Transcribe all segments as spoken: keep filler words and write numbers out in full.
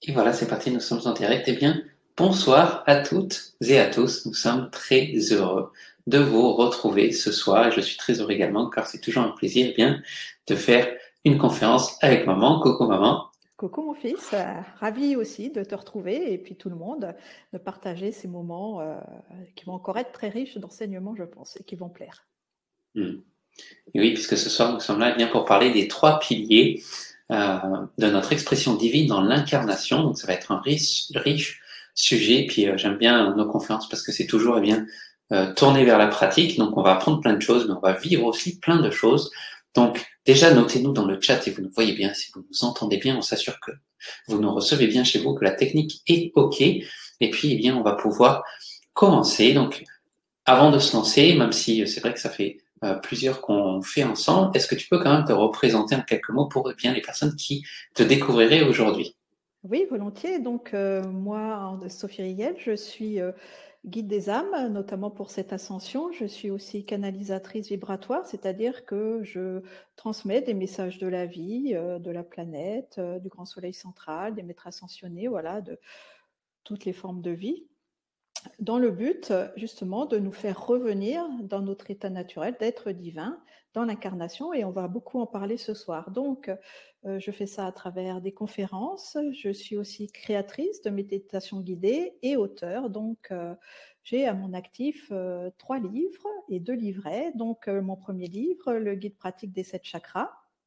Et voilà, c'est parti, nous sommes en direct. Eh bien, bonsoir à toutes et à tous. Nous sommes très heureux de vous retrouver ce soir. Et je suis très heureux également, car c'est toujours un plaisir eh bien, de faire une conférence avec maman. Coucou maman. Coucou mon fils, euh, ravi aussi de te retrouver et puis tout le monde, de partager ces moments euh, qui vont encore être très riches d'enseignements, je pense, et qui vont plaire. Hmm. Et oui, puisque ce soir, nous sommes là eh bien, pour parler des trois piliers euh, de notre expression divine dans l'incarnation. Donc, ça va être un riche, riche sujet. Puis, euh, j'aime bien nos conférences parce que c'est toujours eh bien, euh, tourné vers la pratique. Donc, on va apprendre plein de choses, mais on va vivre aussi plein de choses. Donc, déjà, notez-nous dans le chat et vous nous voyez bien, si vous nous entendez bien, on s'assure que vous nous recevez bien chez vous, que la technique est OK. Et puis, eh bien, on va pouvoir commencer. Donc, avant de se lancer, même si c'est vrai que ça fait euh, plusieurs qu'on fait ensemble, est-ce que tu peux quand même te représenter en quelques mots pour eh bien les personnes qui te découvriraient aujourd'hui? Oui, volontiers. Donc, euh, moi, Sophie Riel, je suis euh, guide des âmes, notamment pour cette ascension. Je suis aussi canalisatrice vibratoire, c'est-à-dire que je transmets des messages de la vie, euh, de la planète, euh, du grand soleil central, des maîtres ascensionnés, voilà, de toutes les formes de vie, dans le but justement de nous faire revenir dans notre état naturel d'être divin, dans l'incarnation, et on va beaucoup en parler ce soir. Donc, euh, je fais ça à travers des conférences. Je suis aussi créatrice de méditation guidée et auteure. Donc, euh, j'ai à mon actif euh, trois livres et deux livrets. Donc, euh, mon premier livre, le guide pratique des sept chakras,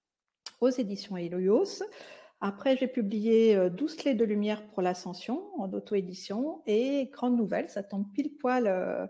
aux éditions Helios. Après, j'ai publié euh, douze clés de lumière pour l'ascension en auto-édition et grande nouvelle, ça tombe pile poil euh,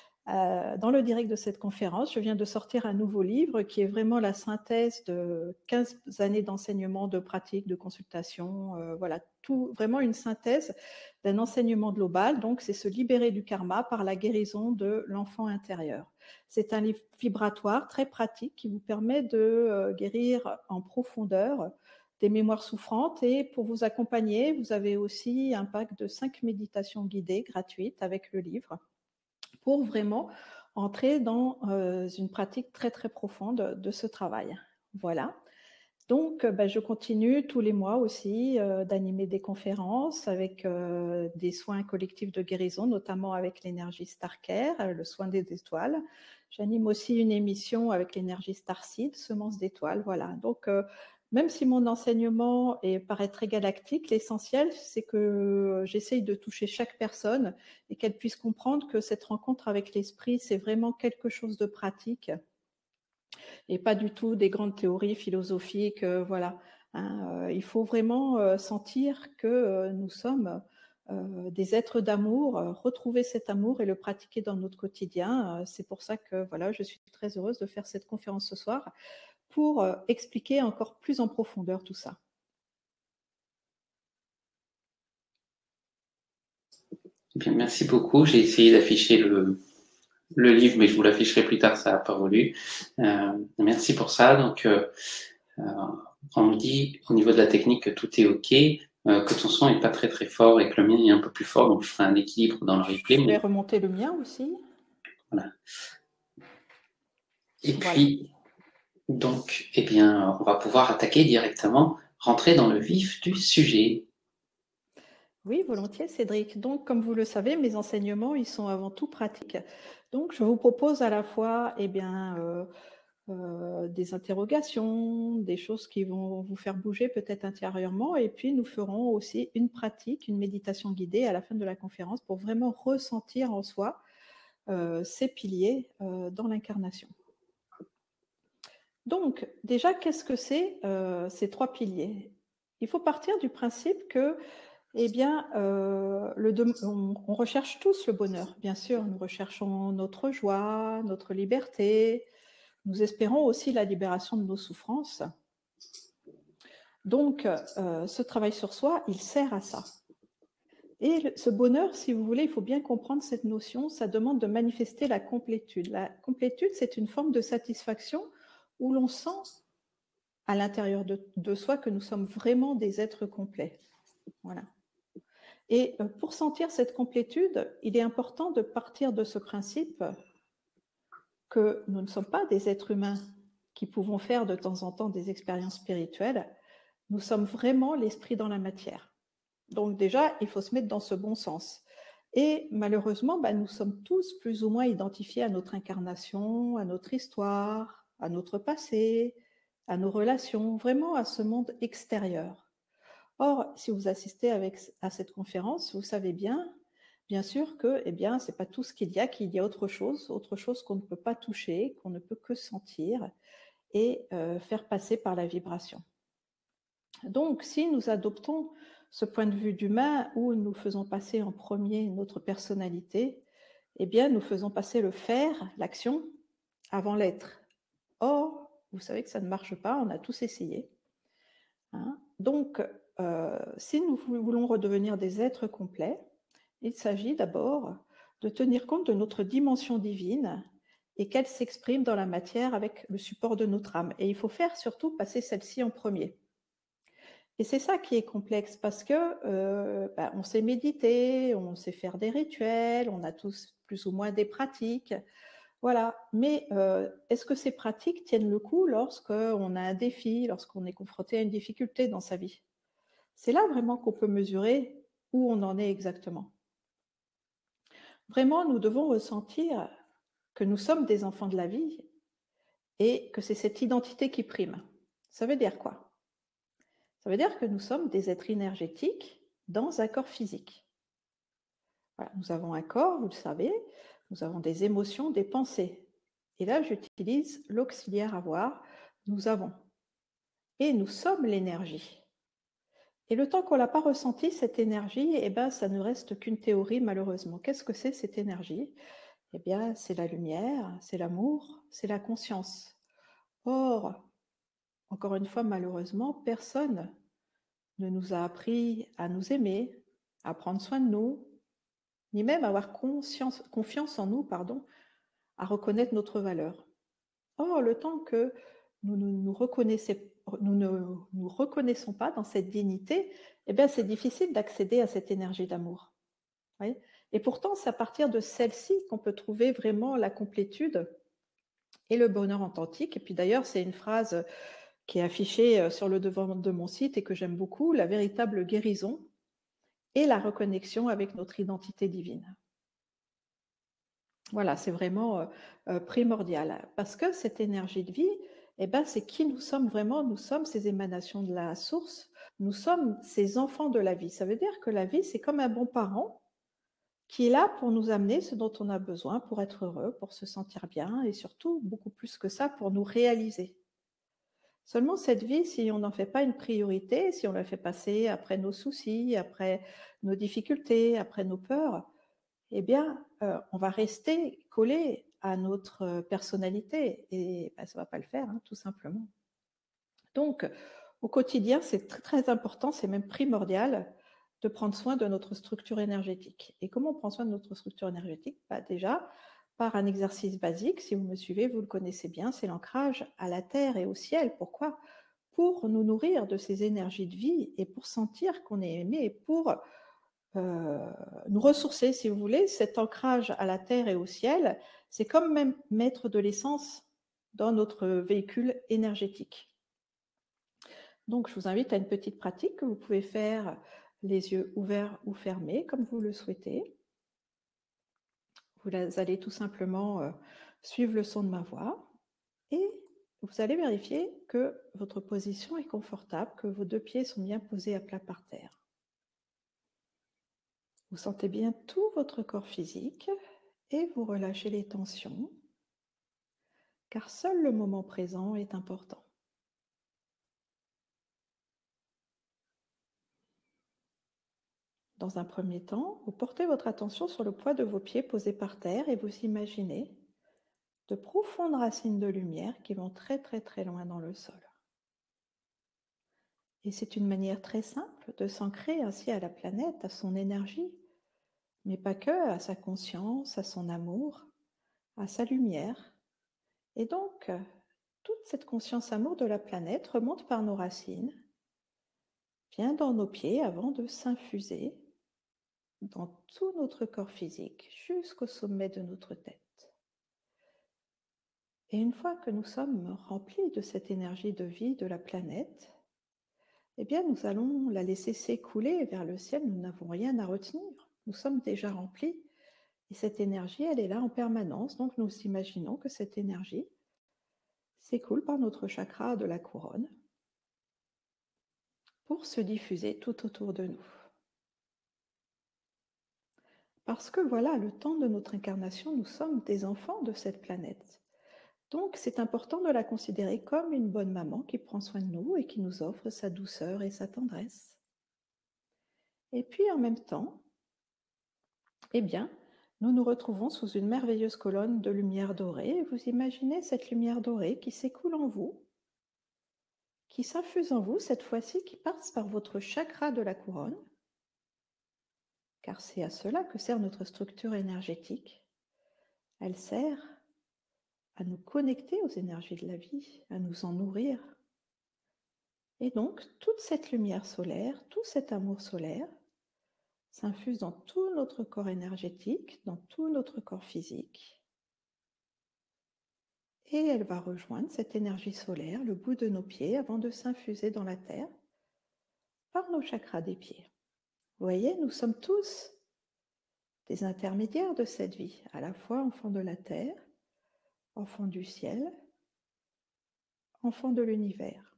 euh, dans le direct de cette conférence. Je viens de sortir un nouveau livre qui est vraiment la synthèse de quinze années d'enseignement, de pratique, de consultation. Euh, voilà, tout, vraiment une synthèse d'un enseignement global. Donc, c'est se libérer du karma par la guérison de l'enfant intérieur. C'est un livre vibratoire très pratique qui vous permet de euh, guérir en profondeur des mémoires souffrantes. Et pour vous accompagner, vous avez aussi un pack de cinq méditations guidées gratuites avec le livre pour vraiment entrer dans euh, une pratique très très profonde de ce travail. Voilà. Donc, ben, je continue tous les mois aussi euh, d'animer des conférences avec euh, des soins collectifs de guérison, notamment avec l'énergie Starcare, le soin des étoiles. J'anime aussi une émission avec l'énergie Starseed, semence d'étoiles. Voilà. Donc, euh, même si mon enseignement est, paraît très galactique, l'essentiel, c'est que j'essaye de toucher chaque personne et qu'elle puisse comprendre que cette rencontre avec l'esprit, c'est vraiment quelque chose de pratique et pas du tout des grandes théories philosophiques. Euh, voilà. Hein, euh, il faut vraiment euh, sentir que euh, nous sommes euh, des êtres d'amour, euh, retrouver cet amour et le pratiquer dans notre quotidien. Euh, c'est pour ça que voilà, je suis très heureuse de faire cette conférence ce soir pour euh, expliquer encore plus en profondeur tout ça. Bien, merci beaucoup. J'ai essayé d'afficher le, le livre, mais je vous l'afficherai plus tard, ça n'a pas voulu. Euh, merci pour ça. Donc, euh, euh, on me dit au niveau de la technique que tout est OK, euh, que ton son n'est pas très très fort et que le mien est un peu plus fort, donc je ferai un équilibre dans le replay. Je vais Mais remonter le mien aussi. voilà. Et Voilà. puis, donc, eh bien, on va pouvoir attaquer directement, rentrer dans le vif du sujet. Oui, volontiers, Cédric. Donc, comme vous le savez, mes enseignements, ils sont avant tout pratiques. Donc, je vous propose à la fois eh bien, euh, euh, des interrogations, des choses qui vont vous faire bouger peut-être intérieurement, et puis nous ferons aussi une pratique, une méditation guidée à la fin de la conférence pour vraiment ressentir en soi euh, ces piliers euh, dans l'incarnation. Donc, déjà, qu'est-ce que c'est euh, ces trois piliers? Il faut partir du principe que eh bien, euh, le on, on recherche tous le bonheur, bien sûr. Nous recherchons notre joie, notre liberté. Nous espérons aussi la libération de nos souffrances. Donc, euh, ce travail sur soi, il sert à ça. Et ce bonheur, si vous voulez, il faut bien comprendre cette notion, ça demande de manifester la complétude. La complétude, c'est une forme de satisfaction où l'on sent à l'intérieur de, de soi que nous sommes vraiment des êtres complets. Voilà. Et pour sentir cette complétude, il est important de partir de ce principe que nous ne sommes pas des êtres humains qui pouvons faire de temps en temps des expériences spirituelles. Nous sommes vraiment l'esprit dans la matière. Donc déjà, il faut se mettre dans ce bon sens. Et malheureusement, bah, nous sommes tous plus ou moins identifiés à notre incarnation, à notre histoire, à notre passé, à nos relations, vraiment à ce monde extérieur. Or, si vous assistez avec, à cette conférence, vous savez bien, bien sûr que, eh bien, c'est pas tout ce qu'il y a, qu'il y a autre chose, autre chose qu'on ne peut pas toucher, qu'on ne peut que sentir et euh, faire passer par la vibration. Donc, si nous adoptons ce point de vue d'humain où nous faisons passer en premier notre personnalité, eh bien, nous faisons passer le faire, l'action, avant l'être. Or, vous savez que ça ne marche pas, on a tous essayé. Hein. Donc, euh, si nous voulons redevenir des êtres complets, il s'agit d'abord de tenir compte de notre dimension divine et qu'elle s'exprime dans la matière avec le support de notre âme. Et il faut faire surtout passer celle-ci en premier. Et c'est ça qui est complexe parce que euh, bah, on sait méditer, on sait faire des rituels, on a tous plus ou moins des pratiques, voilà. Mais euh, est-ce que ces pratiques tiennent le coup lorsqu'on a un défi, lorsqu'on est confronté à une difficulté dans sa vie? C'est là vraiment qu'on peut mesurer où on en est exactement. Vraiment, nous devons ressentir que nous sommes des enfants de la vie et que c'est cette identité qui prime. Ça veut dire quoi? Ça veut dire que nous sommes des êtres énergétiques dans un corps physique. Voilà, nous avons un corps, vous le savez, nous avons des émotions, des pensées. Et là, j'utilise l'auxiliaire avoir, nous avons. Et nous sommes l'énergie. Et le temps qu'on ne l'a pas ressenti, cette énergie, eh ben, ça ne reste qu'une théorie, malheureusement. Qu'est-ce que c'est cette énergie? Eh bien, c'est la lumière, c'est l'amour, c'est la conscience. Or, encore une fois, malheureusement, personne ne nous a appris à nous aimer, à prendre soin de nous, ni même à avoir conscience, confiance en nous, pardon, à reconnaître notre valeur. Or, le temps que nous ne nous, nous ne nous reconnaissons pas dans cette dignité, eh bien, c'est difficile d'accéder à cette énergie d'amour. Et pourtant, c'est à partir de celle-ci qu'on peut trouver vraiment la complétude et le bonheur authentique. Et puis d'ailleurs, c'est une phrase qui est affichée sur le devant de mon site et que j'aime beaucoup, la véritable guérison et la reconnexion avec notre identité divine. Voilà, c'est vraiment euh, primordial parce que cette énergie de vie, eh ben, c'est qui nous sommes vraiment. Nous sommes ces émanations de la source, nous sommes ces enfants de la vie. Ça veut dire que la vie, c'est comme un bon parent qui est là pour nous amener ce dont on a besoin pour être heureux, pour se sentir bien et surtout, beaucoup plus que ça, pour nous réaliser. Seulement, cette vie, si on n'en fait pas une priorité, si on la fait passer après nos soucis, après nos difficultés, après nos peurs, eh bien, euh, on va rester collé à notre personnalité et ben, ça ne va pas le faire, hein, tout simplement. Donc, au quotidien, c'est très, très important, c'est même primordial de prendre soin de notre structure énergétique. Et comment on prend soin de notre structure énergétique? Bah, déjà, par un exercice basique, si vous me suivez, vous le connaissez bien, c'est l'ancrage à la terre et au ciel. Pourquoi? Pour nous nourrir de ces énergies de vie et pour sentir qu'on est aimé, pour euh, nous ressourcer, si vous voulez. Cet ancrage à la terre et au ciel, c'est comme même mettre de l'essence dans notre véhicule énergétique. Donc, je vous invite à une petite pratique que vous pouvez faire les yeux ouverts ou fermés, comme vous le souhaitez. Vous allez tout simplement euh, suivre le son de ma voix et vous allez vérifier que votre position est confortable, que vos deux pieds sont bien posés à plat par terre. Vous sentez bien tout votre corps physique et vous relâchez les tensions, car seul le moment présent est important. Dans un premier temps, vous portez votre attention sur le poids de vos pieds posés par terre et vous imaginez de profondes racines de lumière qui vont très très très loin dans le sol. Et c'est une manière très simple de s'ancrer ainsi à la planète, à son énergie, mais pas que, à sa conscience, à son amour, à sa lumière. Et donc, toute cette conscience-amour de la planète remonte par nos racines, vient dans nos pieds avant de s'infuser dans tout notre corps physique, jusqu'au sommet de notre tête. Et une fois que nous sommes remplis de cette énergie de vie de la planète, eh bien, nous allons la laisser s'écouler vers le ciel. Nous n'avons rien à retenir. Nous sommes déjà remplis. Et cette énergie, elle est là en permanence. Donc, nous imaginons que cette énergie s'écoule par notre chakra de la couronne pour se diffuser tout autour de nous. Parce que voilà, le temps de notre incarnation, nous sommes des enfants de cette planète. Donc, c'est important de la considérer comme une bonne maman qui prend soin de nous et qui nous offre sa douceur et sa tendresse. Et puis, en même temps, eh bien, nous nous retrouvons sous une merveilleuse colonne de lumière dorée. Vous imaginez cette lumière dorée qui s'écoule en vous, qui s'infuse en vous, cette fois-ci qui passe par votre chakra de la couronne, car c'est à cela que sert notre structure énergétique. Elle sert à nous connecter aux énergies de la vie, à nous en nourrir. Et donc, toute cette lumière solaire, tout cet amour solaire, s'infuse dans tout notre corps énergétique, dans tout notre corps physique. Et elle va rejoindre cette énergie solaire, le bout de nos pieds, avant de s'infuser dans la terre par nos chakras des pieds. Vous voyez, nous sommes tous des intermédiaires de cette vie, à la fois enfants de la terre, enfants du ciel, enfants de l'univers.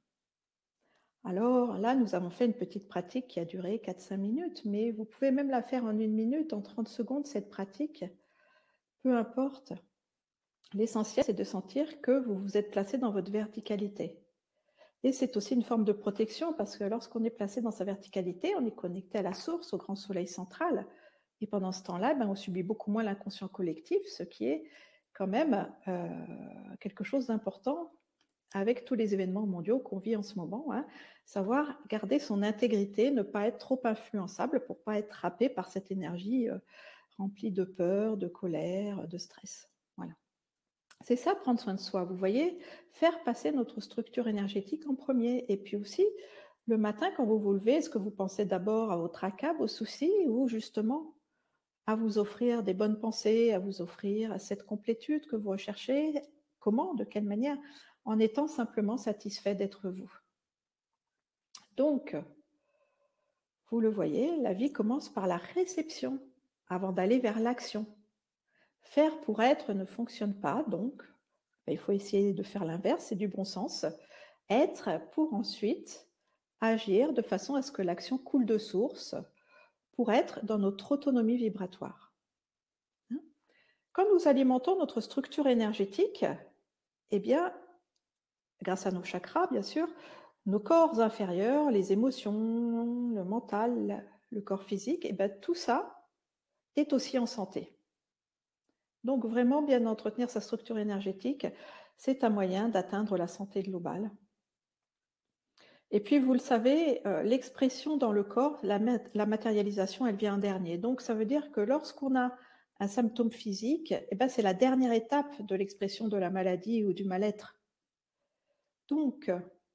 Alors là, nous avons fait une petite pratique qui a duré quatre à cinq minutes, mais vous pouvez même la faire en une minute, en trente secondes, cette pratique, peu importe. L'essentiel, c'est de sentir que vous vous êtes placé dans votre verticalité. Et c'est aussi une forme de protection parce que lorsqu'on est placé dans sa verticalité, on est connecté à la source, au grand soleil central. Et pendant ce temps-là, ben, on subit beaucoup moins l'inconscient collectif, ce qui est quand même euh, quelque chose d'important avec tous les événements mondiaux qu'on vit en ce moment. Hein. Savoir garder son intégrité, ne pas être trop influençable pour ne pas être happé par cette énergie euh, remplie de peur, de colère, de stress. Voilà. C'est ça, prendre soin de soi. Vous voyez, faire passer notre structure énergétique en premier. Et puis aussi, le matin, quand vous vous levez, est-ce que vous pensez d'abord à vos tracas, vos soucis, ou justement à vous offrir des bonnes pensées, à vous offrir cette complétude que vous recherchez? Comment? De quelle manière? En étant simplement satisfait d'être vous. Donc, vous le voyez, la vie commence par la réception avant d'aller vers l'action. Faire pour être ne fonctionne pas, donc il faut essayer de faire l'inverse, c'est du bon sens. Être pour ensuite agir de façon à ce que l'action coule de source pour être dans notre autonomie vibratoire. Quand nous alimentons notre structure énergétique, eh bien, grâce à nos chakras, bien sûr, nos corps inférieurs, les émotions, le mental, le corps physique, eh bien, tout ça est aussi en santé. Donc, vraiment bien entretenir sa structure énergétique, c'est un moyen d'atteindre la santé globale. Et puis, vous le savez, euh, l'expression dans le corps, la, la matérialisation, elle vient en dernier. Donc, ça veut dire que lorsqu'on a un symptôme physique, eh ben, c'est la dernière étape de l'expression de la maladie ou du mal-être. Donc,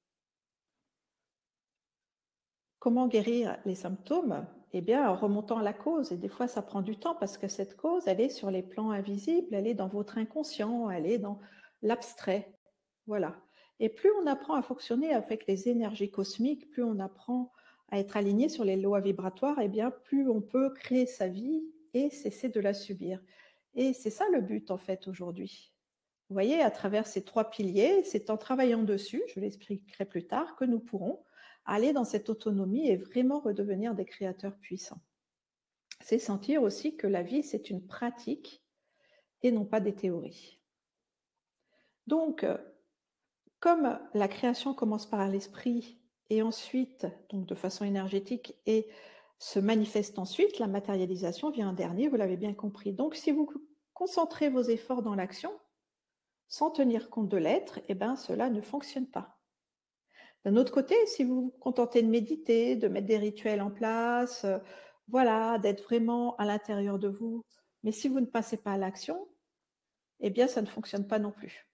comment guérir les symptômes? Eh bien, en remontant à la cause. Et des fois, ça prend du temps parce que cette cause, elle est sur les plans invisibles, elle est dans votre inconscient, elle est dans l'abstrait. Voilà. Et plus on apprend à fonctionner avec les énergies cosmiques, plus on apprend à être aligné sur les lois vibratoires, eh bien, plus on peut créer sa vie et cesser de la subir. Et c'est ça le but, en fait, aujourd'hui. Vous voyez, à travers ces trois piliers, c'est en travaillant dessus, je l'expliquerai plus tard, que nous pourrons aller dans cette autonomie et vraiment redevenir des créateurs puissants. C'est sentir aussi que la vie, c'est une pratique et non pas des théories. Donc, comme la création commence par l'esprit et ensuite, donc de façon énergétique, et se manifeste ensuite, la matérialisation vient en dernier, vous l'avez bien compris. Donc, si vous concentrez vos efforts dans l'action, sans tenir compte de l'être, eh ben, cela ne fonctionne pas. D'un autre côté, si vous vous contentez de méditer, de mettre des rituels en place, euh, voilà, d'être vraiment à l'intérieur de vous, mais si vous ne passez pas à l'action, eh bien, ça ne fonctionne pas non plus.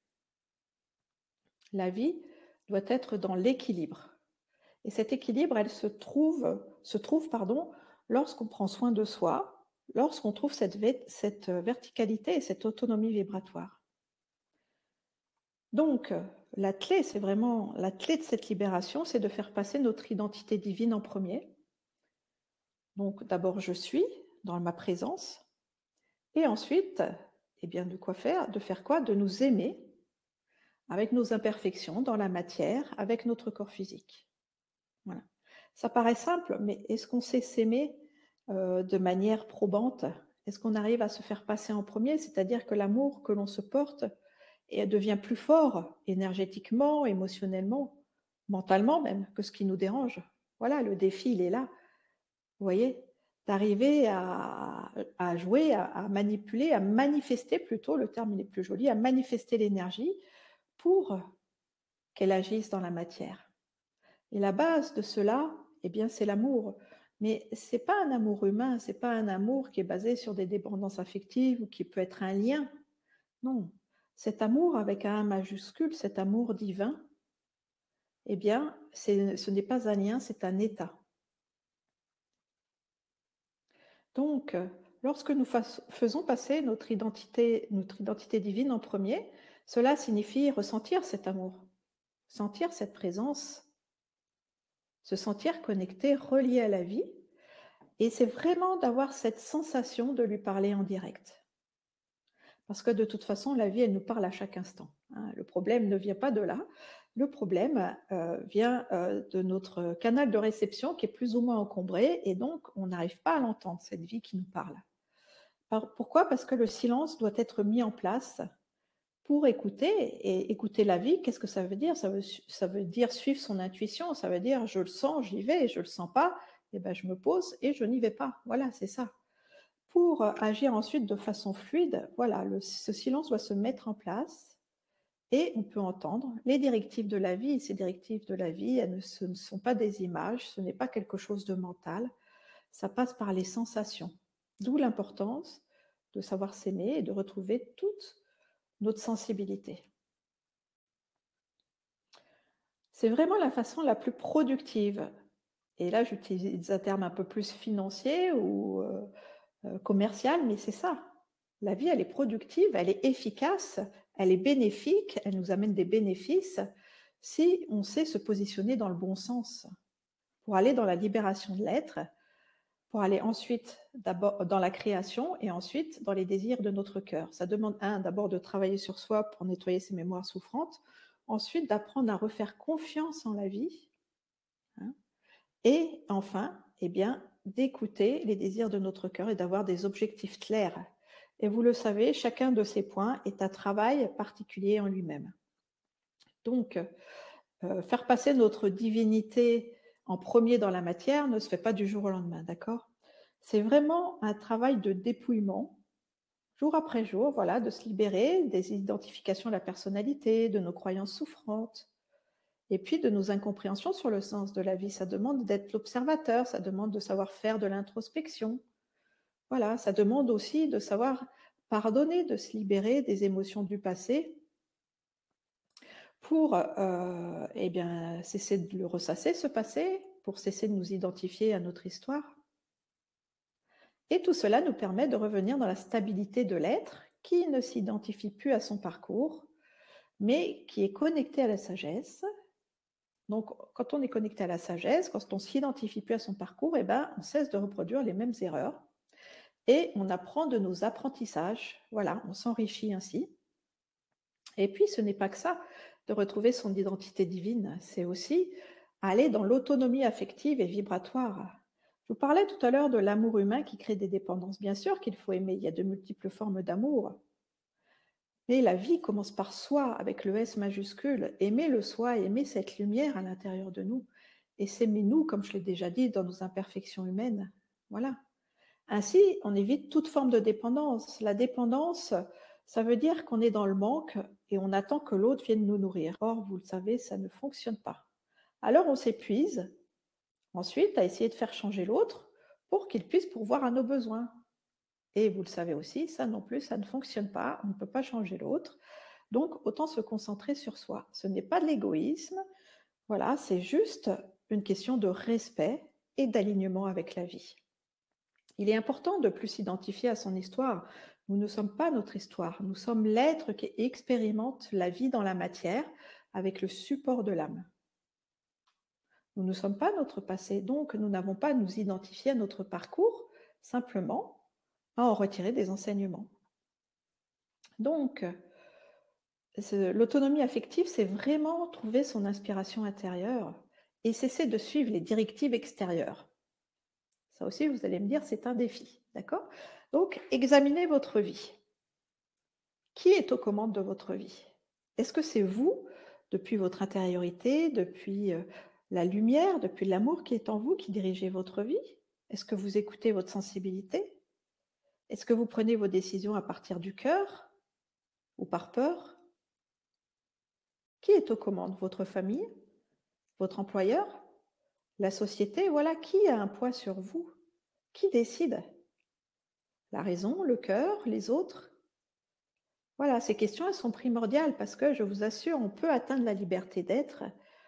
La vie doit être dans l'équilibre. Et cet équilibre, elle se trouve, se trouve pardon, lorsqu'on prend soin de soi, lorsqu'on trouve cette, cette verticalité et cette autonomie vibratoire. Donc, la clé, c'est vraiment la clé de cette libération, c'est de faire passer notre identité divine en premier. Donc d'abord je suis dans ma présence, et ensuite, eh bien de quoi faire? De faire quoi? De nous aimer avec nos imperfections dans la matière, avec notre corps physique. Voilà. Ça paraît simple, mais est-ce qu'on sait s'aimer euh, de manière probante? Est-ce qu'on arrive à se faire passer en premier? C'est-à-dire que l'amour que l'on se porte et devient plus fort énergétiquement, émotionnellement, mentalement même, que ce qui nous dérange. Voilà, le défi, il est là. Vous voyez, d'arriver à, à jouer, à, à manipuler, à manifester plutôt, le terme il est plus joli, à manifester l'énergie pour qu'elle agisse dans la matière. Et la base de cela, eh bien, c'est l'amour. Mais ce n'est pas un amour humain, ce n'est pas un amour qui est basé sur des dépendances affectives ou qui peut être un lien. Non, cet amour avec un A majuscule, cet amour divin, eh bien, ce n'est pas un lien, c'est un état. Donc, lorsque nous faisons passer notre identité, notre identité divine en premier, cela signifie ressentir cet amour, sentir cette présence, se sentir connecté, relié à la vie. Et c'est vraiment d'avoir cette sensation de lui parler en direct. Parce que de toute façon, la vie, elle nous parle à chaque instant. Hein. Le problème ne vient pas de là. Le problème euh, vient euh, de notre canal de réception qui est plus ou moins encombré et donc on n'arrive pas à l'entendre, cette vie qui nous parle. Alors, pourquoi? Parce que le silence doit être mis en place pour écouter. Et écouter la vie, qu'est-ce que ça veut dire? Ça veut, ça veut dire suivre son intuition, ça veut dire je le sens, j'y vais, je ne le sens pas, et ben, je me pose et je n'y vais pas. Voilà, c'est ça. Pour agir ensuite de façon fluide, voilà, le, ce silence doit se mettre en place et on peut entendre les directives de la vie. Et ces directives de la vie, elles ne, ce ne sont pas des images, ce n'est pas quelque chose de mental, ça passe par les sensations. D'où l'importance de savoir s'aimer et de retrouver toute notre sensibilité. C'est vraiment la façon la plus productive. Et là, j'utilise un terme un peu plus financier ou euh, euh, commercial, mais c'est ça. La vie, elle est productive, elle est efficace, elle est bénéfique, elle nous amène des bénéfices si on sait se positionner dans le bon sens pour aller dans la libération de l'être, pour aller ensuite d'abord dans la création et ensuite dans les désirs de notre cœur. Ça demande, un, d'abord de travailler sur soi pour nettoyer ses mémoires souffrantes, ensuite d'apprendre à refaire confiance en la vie, hein, et enfin, eh bien, d'écouter les désirs de notre cœur et d'avoir des objectifs clairs. Et vous le savez, chacun de ces points est un travail particulier en lui-même. Donc, euh, faire passer notre divinité en premier dans la matière ne se fait pas du jour au lendemain, d'accord? C'est vraiment un travail de dépouillement, jour après jour, voilà, de se libérer des identifications de la personnalité, de nos croyances souffrantes, et puis de nos incompréhensions sur le sens de la vie. Ça demande d'être l'observateur, ça demande de savoir faire de l'introspection. Voilà, ça demande aussi de savoir pardonner, de se libérer des émotions du passé pour euh, eh bien, cesser de le ressasser, ce passé, pour cesser de nous identifier à notre histoire. Et tout cela nous permet de revenir dans la stabilité de l'être qui ne s'identifie plus à son parcours, mais qui est connecté à la sagesse. Donc, quand on est connecté à la sagesse, quand on ne s'identifie plus à son parcours, eh ben, on cesse de reproduire les mêmes erreurs et on apprend de nos apprentissages. Voilà, on s'enrichit ainsi. Et puis, ce n'est pas que ça, de retrouver son identité divine, c'est aussi aller dans l'autonomie affective et vibratoire. Je vous parlais tout à l'heure de l'amour humain qui crée des dépendances. Bien sûr qu'il faut aimer, il y a de multiples formes d'amour. Mais la vie commence par soi, avec le S majuscule. Aimer le soi, aimer cette lumière à l'intérieur de nous. Et s'aimer nous, comme je l'ai déjà dit, dans nos imperfections humaines. Voilà. Ainsi, on évite toute forme de dépendance. La dépendance, ça veut dire qu'on est dans le manque et on attend que l'autre vienne nous nourrir. Or, vous le savez, ça ne fonctionne pas. Alors, on s'épuise ensuite à essayer de faire changer l'autre pour qu'il puisse pourvoir à nos besoins. Et vous le savez aussi, ça non plus, ça ne fonctionne pas, on ne peut pas changer l'autre. Donc, autant se concentrer sur soi. Ce n'est pas de l'égoïsme, voilà, c'est juste une question de respect et d'alignement avec la vie. Il est important de plus s'identifier à son histoire. Nous ne sommes pas notre histoire, nous sommes l'être qui expérimente la vie dans la matière avec le support de l'âme. Nous ne sommes pas notre passé, donc nous n'avons pas à nous identifier à notre parcours, simplement à en retirer des enseignements. Donc, l'autonomie affective, c'est vraiment trouver son inspiration intérieure et cesser de suivre les directives extérieures. Ça aussi, vous allez me dire, c'est un défi, d'accord? Donc, examinez votre vie. Qui est aux commandes de votre vie? Est-ce que c'est vous, depuis votre intériorité, depuis euh, la lumière, depuis l'amour qui est en vous, qui dirigez votre vie? Est-ce que vous écoutez votre sensibilité? Est-ce que vous prenez vos décisions à partir du cœur ou par peur? Qui est aux commandes? Votre famille? Votre employeur? La société? Voilà, qui a un poids sur vous? Qui décide? La raison, le cœur, les autres? Voilà, ces questions, elles sont primordiales parce que, je vous assure, on peut atteindre la liberté d'être.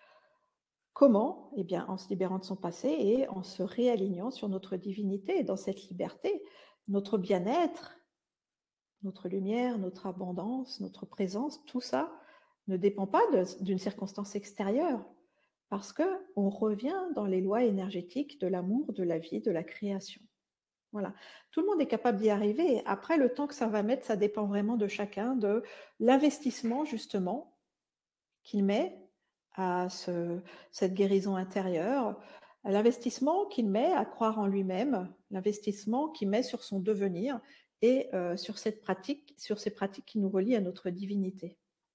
Comment? Eh bien, en se libérant de son passé et en se réalignant sur notre divinité. Et dans cette liberté, notre bien-être, notre lumière, notre abondance, notre présence, tout ça ne dépend pas d'une circonstance extérieure parce qu'on revient dans les lois énergétiques de l'amour, de la vie, de la création. Voilà. Tout le monde est capable d'y arriver. Après, le temps que ça va mettre, ça dépend vraiment de chacun, de l'investissement justement qu'il met à ce, cette guérison intérieure, l'investissement qu'il met à croire en lui-même, l'investissement qu'il met sur son devenir et euh, sur cette pratique, sur ces pratiques qui nous relient à notre divinité.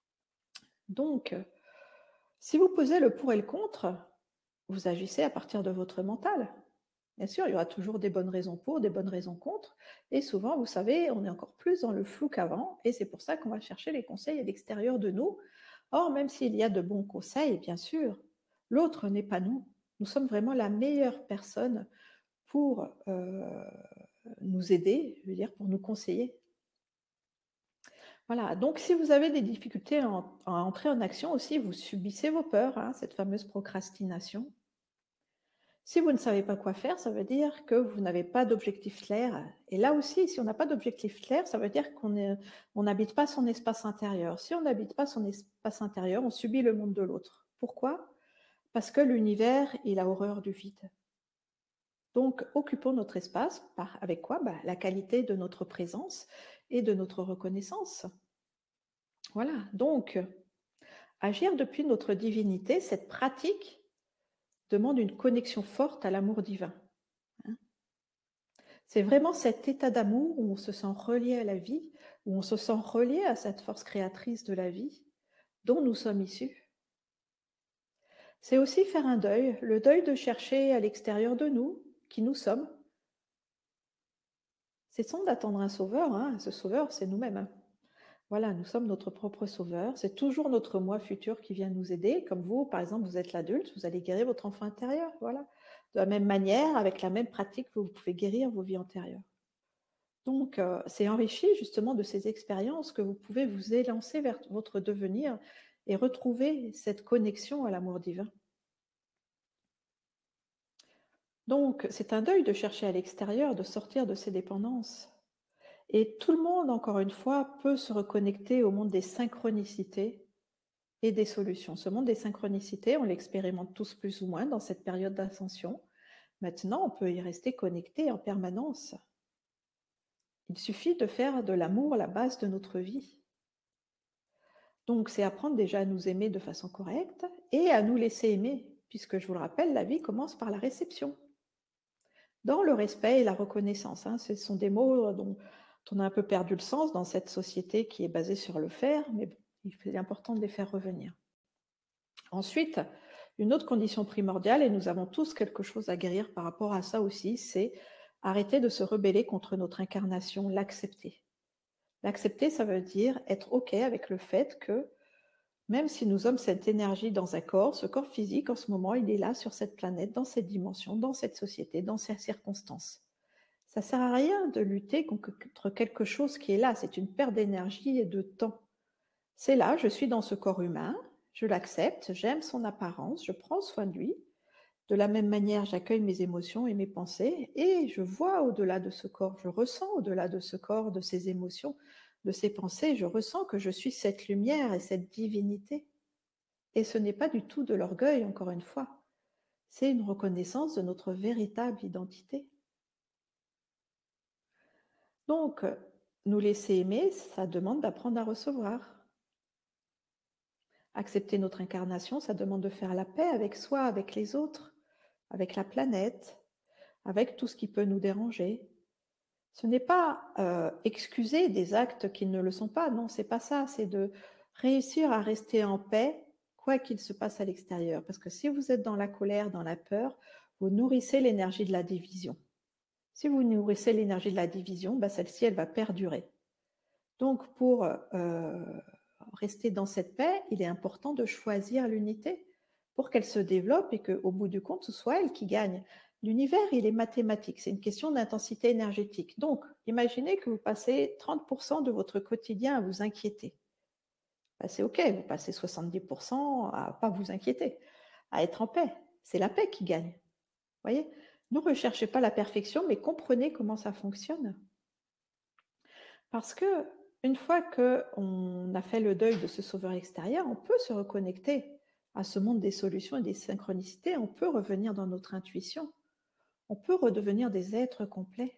Donc, si vous posez le pour et le contre, vous agissez à partir de votre mental. Bien sûr, il y aura toujours des bonnes raisons pour, des bonnes raisons contre, et souvent, vous savez, on est encore plus dans le flou qu'avant, et c'est pour ça qu'on va chercher les conseils à l'extérieur de nous. Or, même s'il y a de bons conseils, bien sûr, l'autre n'est pas nous. Nous sommes vraiment la meilleure personne pour euh, nous aider, je veux dire, pour nous conseiller. Voilà, donc si vous avez des difficultés à, en, à entrer en action aussi, vous subissez vos peurs, hein, cette fameuse procrastination. Si vous ne savez pas quoi faire, ça veut dire que vous n'avez pas d'objectif clair. Et là aussi, si on n'a pas d'objectif clair, ça veut dire qu'on on n'habite pas son espace intérieur. Si on n'habite pas son espace intérieur, on subit le monde de l'autre. Pourquoi? Parce que l'univers, il a horreur du vide. Donc, occupons notre espace par, avec quoi? Bah, la qualité de notre présence et de notre reconnaissance. Voilà, donc, agir depuis notre divinité, cette pratique demande une connexion forte à l'amour divin. Hein? C'est vraiment cet état d'amour où on se sent relié à la vie, où on se sent relié à cette force créatrice de la vie dont nous sommes issus. C'est aussi faire un deuil, le deuil de chercher à l'extérieur de nous qui nous sommes. Cessons d'attendre un sauveur, hein. Ce sauveur, c'est nous-mêmes. Hein. Voilà, nous sommes notre propre sauveur. C'est toujours notre moi futur qui vient nous aider. Comme vous, par exemple, vous êtes l'adulte, vous allez guérir votre enfant intérieur. Voilà. De la même manière, avec la même pratique, vous pouvez guérir vos vies antérieures. Donc, euh, c'est enrichi justement de ces expériences que vous pouvez vous élancer vers votre devenir et retrouver cette connexion à l'amour divin. Donc, c'est un deuil de chercher à l'extérieur, de sortir de ses dépendances. Et tout le monde, encore une fois, peut se reconnecter au monde des synchronicités et des solutions. Ce monde des synchronicités, on l'expérimente tous plus ou moins dans cette période d'ascension. Maintenant, on peut y rester connecté en permanence. Il suffit de faire de l'amour la base de notre vie. Donc, c'est apprendre déjà à nous aimer de façon correcte et à nous laisser aimer, puisque je vous le rappelle, la vie commence par la réception. Dans le respect et la reconnaissance, hein, ce sont des mots dont on a un peu perdu le sens dans cette société qui est basée sur le faire, mais bon, il est important de les faire revenir. Ensuite, une autre condition primordiale, et nous avons tous quelque chose à guérir par rapport à ça aussi, c'est arrêter de se rebeller contre notre incarnation, l'accepter. L'accepter, ça veut dire être OK avec le fait que même si nous sommes cette énergie dans un corps, ce corps physique, en ce moment, il est là sur cette planète, dans cette dimension, dans cette société, dans ces circonstances. Ça ne sert à rien de lutter contre quelque chose qui est là. C'est une perte d'énergie et de temps. C'est là, je suis dans ce corps humain, je l'accepte, j'aime son apparence, je prends soin de lui. De la même manière, j'accueille mes émotions et mes pensées et je vois au-delà de ce corps, je ressens au-delà de ce corps, de ces émotions, de ces pensées, je ressens que je suis cette lumière et cette divinité. Et ce n'est pas du tout de l'orgueil, encore une fois. C'est une reconnaissance de notre véritable identité. Donc, nous laisser aimer, ça demande d'apprendre à recevoir. Accepter notre incarnation, ça demande de faire la paix avec soi, avec les autres, avec la planète, avec tout ce qui peut nous déranger. Ce n'est pas euh, excuser des actes qui ne le sont pas, non, c'est pas ça, c'est de réussir à rester en paix, quoi qu'il se passe à l'extérieur. Parce que si vous êtes dans la colère, dans la peur, vous nourrissez l'énergie de la division. Si vous nourrissez l'énergie de la division, bah, celle-ci, elle va perdurer. Donc, pour euh, rester dans cette paix, il est important de choisir l'unité pour qu'elle se développe et qu'au bout du compte, ce soit elle qui gagne. L'univers, il est mathématique, c'est une question d'intensité énergétique. Donc, imaginez que vous passez trente pour cent de votre quotidien à vous inquiéter. Ben, c'est OK, vous passez soixante-dix pour cent à ne pas vous inquiéter, à être en paix. C'est la paix qui gagne. Vous voyez ? Ne recherchez pas la perfection, mais comprenez comment ça fonctionne. Parce que une fois qu'on a fait le deuil de ce sauveur extérieur, on peut se reconnecter à ce monde des solutions et des synchronicités, on peut revenir dans notre intuition, on peut redevenir des êtres complets.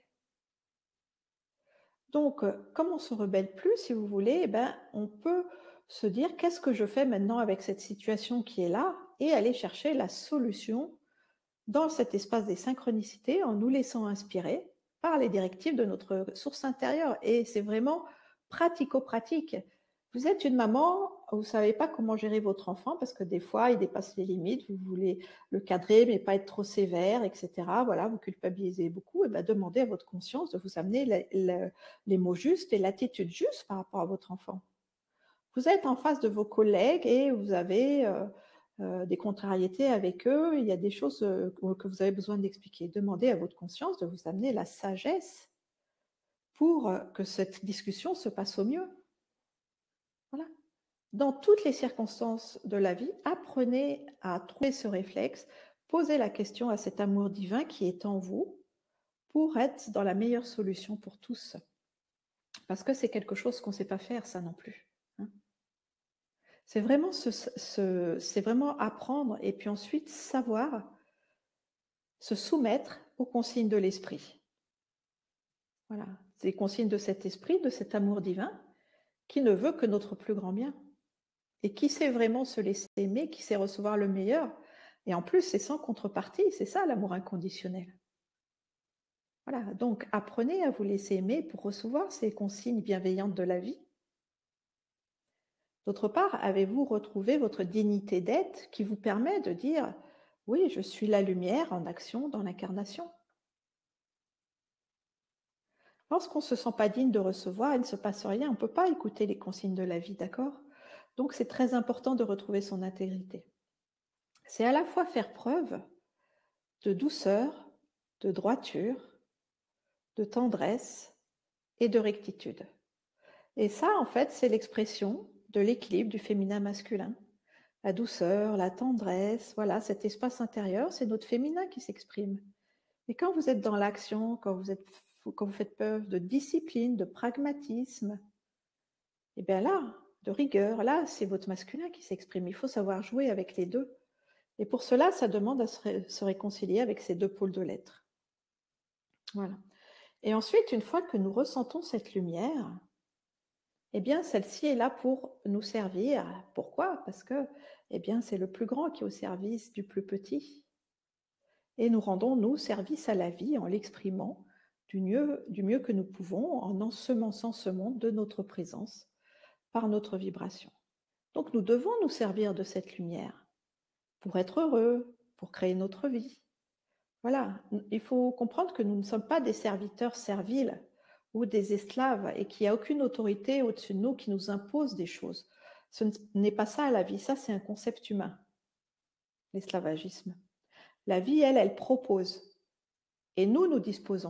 Donc, comme on ne se rebelle plus, si vous voulez, eh ben, on peut se dire qu'est-ce que je fais maintenant avec cette situation qui est là et aller chercher la solution dans cet espace des synchronicités en nous laissant inspirer par les directives de notre source intérieure. Et c'est vraiment pratico-pratique. Vous êtes une maman, vous ne savez pas comment gérer votre enfant parce que des fois, il dépasse les limites, vous voulez le cadrer mais pas être trop sévère, et cetera. Voilà, vous culpabilisez beaucoup, et bien demandez à votre conscience de vous amener les, les, les mots justes et l'attitude juste par rapport à votre enfant. Vous êtes en face de vos collègues et vous avez euh, euh, des contrariétés avec eux, il y a des choses euh, que vous avez besoin d'expliquer. Demandez à votre conscience de vous amener la sagesse pour que cette discussion se passe au mieux. Voilà. Dans toutes les circonstances de la vie, apprenez à trouver ce réflexe, posez la question à cet amour divin qui est en vous pour être dans la meilleure solution pour tous. Parce que c'est quelque chose qu'on ne sait pas faire, ça non plus. Hein. C'est vraiment, ce, ce, c'est vraiment apprendre et puis ensuite savoir se soumettre aux consignes de l'esprit. Voilà, c'est les consignes de cet esprit, de cet amour divin qui ne veut que notre plus grand bien. Et qui sait vraiment se laisser aimer, qui sait recevoir le meilleur. Et en plus, c'est sans contrepartie, c'est ça l'amour inconditionnel. Voilà, donc apprenez à vous laisser aimer pour recevoir ces consignes bienveillantes de la vie. D'autre part, avez-vous retrouvé votre dignité d'être qui vous permet de dire « Oui, je suis la lumière en action dans l'incarnation ». Lorsqu'on ne se sent pas digne de recevoir, il ne se passe rien, on ne peut pas écouter les consignes de la vie, d'accord ? Donc, c'est très important de retrouver son intégrité. C'est à la fois faire preuve de douceur, de droiture, de tendresse et de rectitude. Et ça, en fait, c'est l'expression de l'équilibre du féminin masculin. La douceur, la tendresse, voilà, cet espace intérieur, c'est notre féminin qui s'exprime. Et quand vous êtes dans l'action, quand vous êtes, quand vous faites preuve de discipline, de pragmatisme, et bien là, de rigueur, là, c'est votre masculin qui s'exprime. Il faut savoir jouer avec les deux. Et pour cela, ça demande à se, ré se réconcilier avec ces deux pôles de l'être. Voilà. Et ensuite, une fois que nous ressentons cette lumière, eh bien, celle-ci est là pour nous servir. Pourquoi ? Parce que, eh bien, c'est le plus grand qui est au service du plus petit. Et nous rendons, nous, service à la vie en l'exprimant du mieux, du mieux que nous pouvons, en ensemençant ce monde de notre présence, par notre vibration. Donc nous devons nous servir de cette lumière pour être heureux, pour créer notre vie. Voilà, il faut comprendre que nous ne sommes pas des serviteurs serviles ou des esclaves et qu'il n'y a aucune autorité au-dessus de nous qui nous impose des choses. Ce n'est pas ça la vie, ça c'est un concept humain, l'esclavagisme. La vie, elle, elle propose et nous, nous disposons.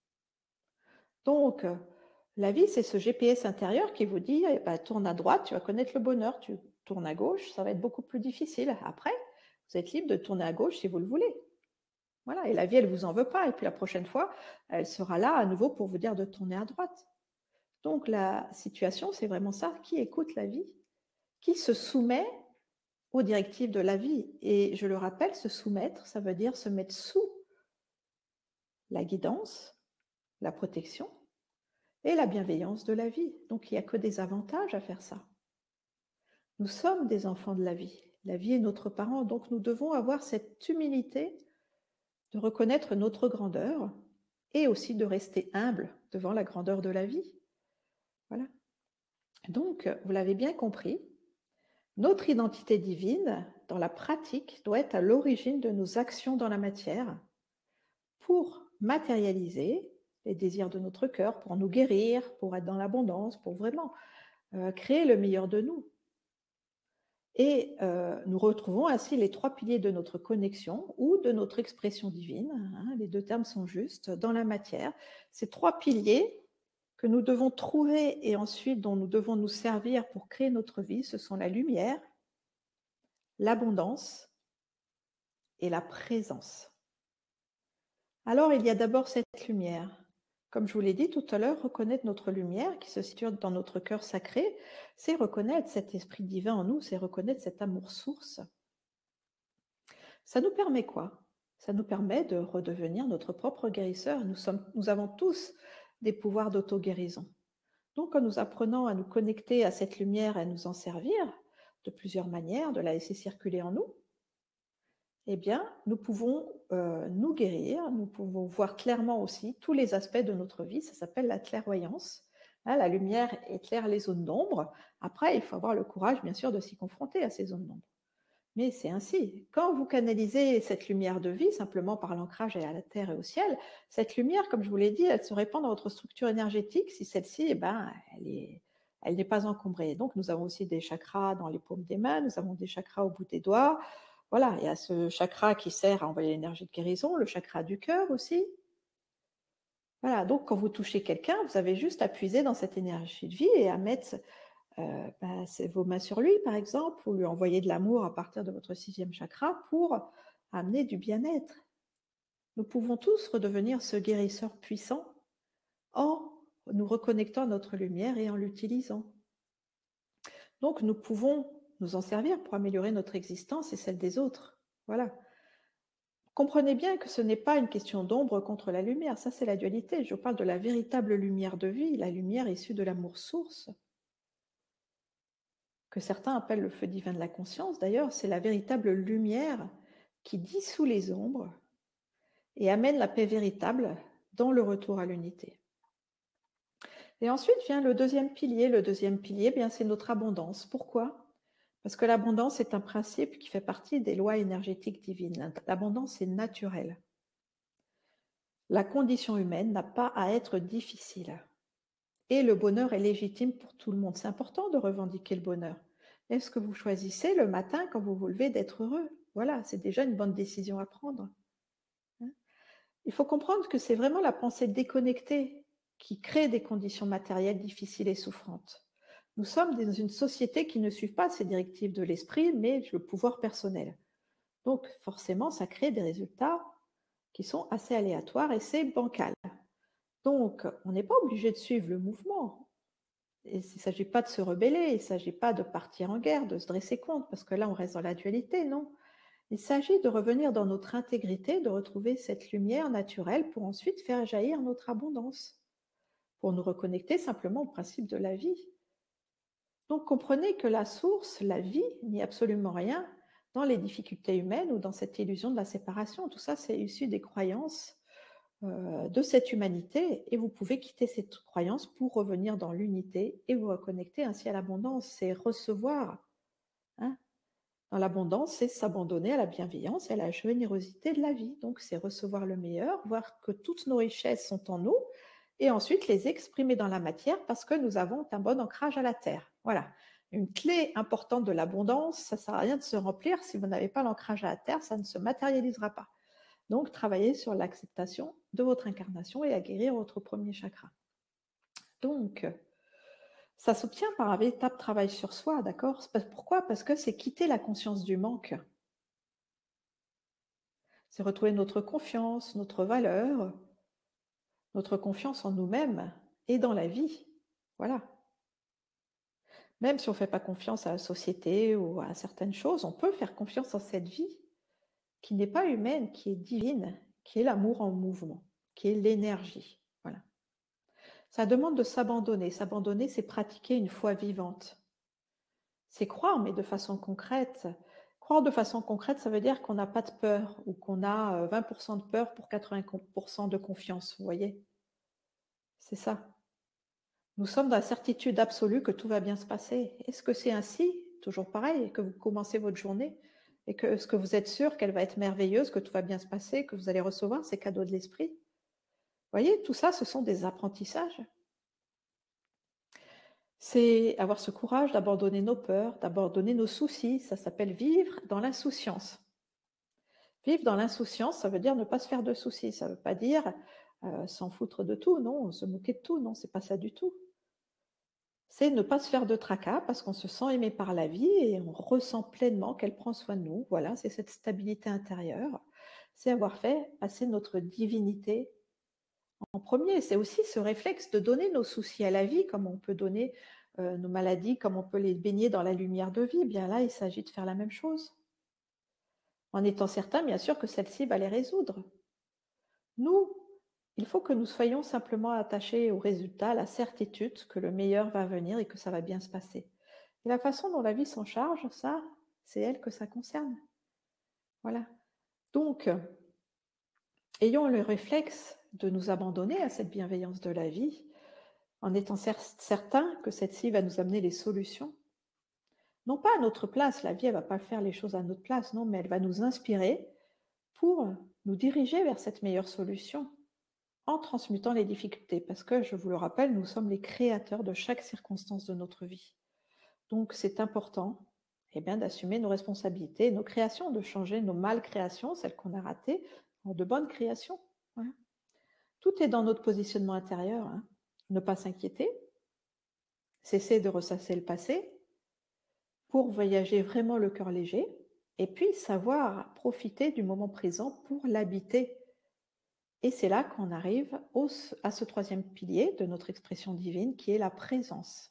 Donc, la vie, c'est ce G P S intérieur qui vous dit eh ben, tourne à droite, tu vas connaître le bonheur, tu tournes à gauche, ça va être beaucoup plus difficile. Après, vous êtes libre de tourner à gauche si vous le voulez. Voilà, et la vie, elle ne vous en veut pas. Et puis la prochaine fois, elle sera là à nouveau pour vous dire de tourner à droite. Donc la situation, c'est vraiment ça. Qui écoute la vie ? Qui se soumet aux directives de la vie. Et je le rappelle, se soumettre, ça veut dire se mettre sous la guidance, la protection et la bienveillance de la vie. Donc il n'y a que des avantages à faire ça. Nous sommes des enfants de la vie. La vie est notre parent, donc nous devons avoir cette humilité de reconnaître notre grandeur et aussi de rester humble devant la grandeur de la vie. Voilà. Donc, vous l'avez bien compris, notre identité divine, dans la pratique, doit être à l'origine de nos actions dans la matière pour matérialiser les désirs de notre cœur, pour nous guérir, pour être dans l'abondance, pour vraiment euh, créer le meilleur de nous. Et euh, nous retrouvons ainsi les trois piliers de notre connexion ou de notre expression divine, hein, les deux termes sont justes, dans la matière. Ces trois piliers que nous devons trouver et ensuite dont nous devons nous servir pour créer notre vie, ce sont la lumière, l'abondance et la présence. Alors, il y a d'abord cette lumière. Comme je vous l'ai dit tout à l'heure, reconnaître notre lumière qui se situe dans notre cœur sacré, c'est reconnaître cet esprit divin en nous, c'est reconnaître cet amour source. Ça nous permet quoi? Ça nous permet de redevenir notre propre guérisseur. Nous, sommes, nous avons tous des pouvoirs d'auto-guérison. Donc, en nous apprenant à nous connecter à cette lumière et à nous en servir de plusieurs manières, de la laisser circuler en nous, eh bien, nous pouvons euh, nous guérir, nous pouvons voir clairement aussi tous les aspects de notre vie. Ça s'appelle la clairvoyance. Hein, la lumière éclaire les zones d'ombre. Après, il faut avoir le courage, bien sûr, de s'y confronter à ces zones d'ombre. Mais c'est ainsi. Quand vous canalisez cette lumière de vie, simplement par l'ancrage à la terre et au ciel, cette lumière, comme je vous l'ai dit, elle se répand dans votre structure énergétique si celle-ci, eh ben, elle est, elle n'est pas encombrée. Donc, nous avons aussi des chakras dans les paumes des mains, nous avons des chakras au bout des doigts. Voilà, il y a ce chakra qui sert à envoyer l'énergie de guérison, le chakra du cœur aussi. Voilà, donc quand vous touchez quelqu'un, vous avez juste à puiser dans cette énergie de vie et à mettre euh, bah, vos mains sur lui, par exemple, ou lui envoyer de l'amour à partir de votre sixième chakra pour amener du bien-être. Nous pouvons tous redevenir ce guérisseur puissant en nous reconnectant à notre lumière et en l'utilisant. Donc nous pouvons nous en servir pour améliorer notre existence et celle des autres. Voilà. Comprenez bien que ce n'est pas une question d'ombre contre la lumière, ça c'est la dualité. Je parle de la véritable lumière de vie, la lumière issue de l'amour source, que certains appellent le feu divin de la conscience. D'ailleurs, c'est la véritable lumière qui dissout les ombres et amène la paix véritable dans le retour à l'unité. Et ensuite vient le deuxième pilier. Le deuxième pilier, bien, c'est notre abondance. Pourquoi ? Parce que l'abondance est un principe qui fait partie des lois énergétiques divines. L'abondance est naturelle. La condition humaine n'a pas à être difficile. Et le bonheur est légitime pour tout le monde. C'est important de revendiquer le bonheur. Est-ce que vous choisissez le matin quand vous vous levez d'être heureux? Voilà, c'est déjà une bonne décision à prendre. Il faut comprendre que c'est vraiment la pensée déconnectée qui crée des conditions matérielles difficiles et souffrantes. Nous sommes dans une société qui ne suit pas ces directives de l'esprit, mais le pouvoir personnel. Donc, forcément, ça crée des résultats qui sont assez aléatoires et c'est bancal. Donc, on n'est pas obligé de suivre le mouvement. Et il ne s'agit pas de se rebeller, il ne s'agit pas de partir en guerre, de se dresser contre, parce que là, on reste dans la dualité, non. Il s'agit de revenir dans notre intégrité, de retrouver cette lumière naturelle pour ensuite faire jaillir notre abondance, pour nous reconnecter simplement au principe de la vie. Donc, comprenez que la source, la vie, n'y a absolument rien dans les difficultés humaines ou dans cette illusion de la séparation. Tout ça, c'est issu des croyances euh, de cette humanité et vous pouvez quitter cette croyance pour revenir dans l'unité et vous reconnecter ainsi à l'abondance. C'est recevoir. Hein. Dans l'abondance, c'est s'abandonner à la bienveillance et à la générosité de la vie. Donc, c'est recevoir le meilleur, voir que toutes nos richesses sont en nous et ensuite les exprimer dans la matière parce que nous avons un bon ancrage à la terre. Voilà. Une clé importante de l'abondance, ça ne sert à rien de se remplir. Si vous n'avez pas l'ancrage à la terre, ça ne se matérialisera pas. Donc, travaillez sur l'acceptation de votre incarnation et à guérir votre premier chakra. Donc, ça s'obtient par un véritable travail sur soi, d'accord? Pourquoi? Parce que c'est quitter la conscience du manque. C'est retrouver notre confiance, notre valeur, notre confiance en nous-mêmes et dans la vie. Voilà. Même si on ne fait pas confiance à la société ou à certaines choses, on peut faire confiance en cette vie qui n'est pas humaine, qui est divine, qui est l'amour en mouvement, qui est l'énergie. Voilà. Ça demande de s'abandonner. S'abandonner, c'est pratiquer une foi vivante. C'est croire, mais de façon concrète. Croire de façon concrète, ça veut dire qu'on n'a pas de peur ou qu'on a vingt pour cent de peur pour quatre-vingts pour cent de confiance, vous voyez? C'est ça. Nous sommes dans la certitude absolue que tout va bien se passer. Est-ce que c'est ainsi, toujours pareil, que vous commencez votre journée et que est-ce que vous êtes sûr qu'elle va être merveilleuse, que tout va bien se passer, que vous allez recevoir ces cadeaux de l'esprit? Vous voyez, tout ça, ce sont des apprentissages. C'est avoir ce courage d'abandonner nos peurs, d'abandonner nos soucis. Ça s'appelle vivre dans l'insouciance. Vivre dans l'insouciance, ça veut dire ne pas se faire de soucis. Ça ne veut pas dire euh, s'en foutre de tout, non, se moquer de tout, non, c'est pas ça du tout. C'est ne pas se faire de tracas parce qu'on se sent aimé par la vie et on ressent pleinement qu'elle prend soin de nous. Voilà, c'est cette stabilité intérieure. C'est avoir fait passer notre divinité en premier. C'est aussi ce réflexe de donner nos soucis à la vie, comme on peut donner euh, nos maladies, comme on peut les baigner dans la lumière de vie. Bien là, il s'agit de faire la même chose. En étant certain, bien sûr, que celle-ci va les résoudre. Nous, il faut que nous soyons simplement attachés au résultat, à la certitude que le meilleur va venir et que ça va bien se passer. Et la façon dont la vie s'en charge, ça, c'est elle que ça concerne. Voilà. Donc, ayons le réflexe de nous abandonner à cette bienveillance de la vie, en étant certain que celle-ci va nous amener les solutions. Non pas à notre place, la vie, elle ne va pas faire les choses à notre place, non, mais elle va nous inspirer pour nous diriger vers cette meilleure solution, en transmutant les difficultés, parce que, je vous le rappelle, nous sommes les créateurs de chaque circonstance de notre vie. Donc, c'est important eh bien, d'assumer nos responsabilités, nos créations, de changer nos mal-créations, celles qu'on a ratées, en de bonnes créations. Voilà. Tout est dans notre positionnement intérieur. Hein. Ne pas s'inquiéter, cesser de ressasser le passé, pour voyager vraiment le cœur léger, et puis savoir profiter du moment présent pour l'habiter. Et c'est là qu'on arrive au, à ce troisième pilier de notre expression divine, qui est la présence.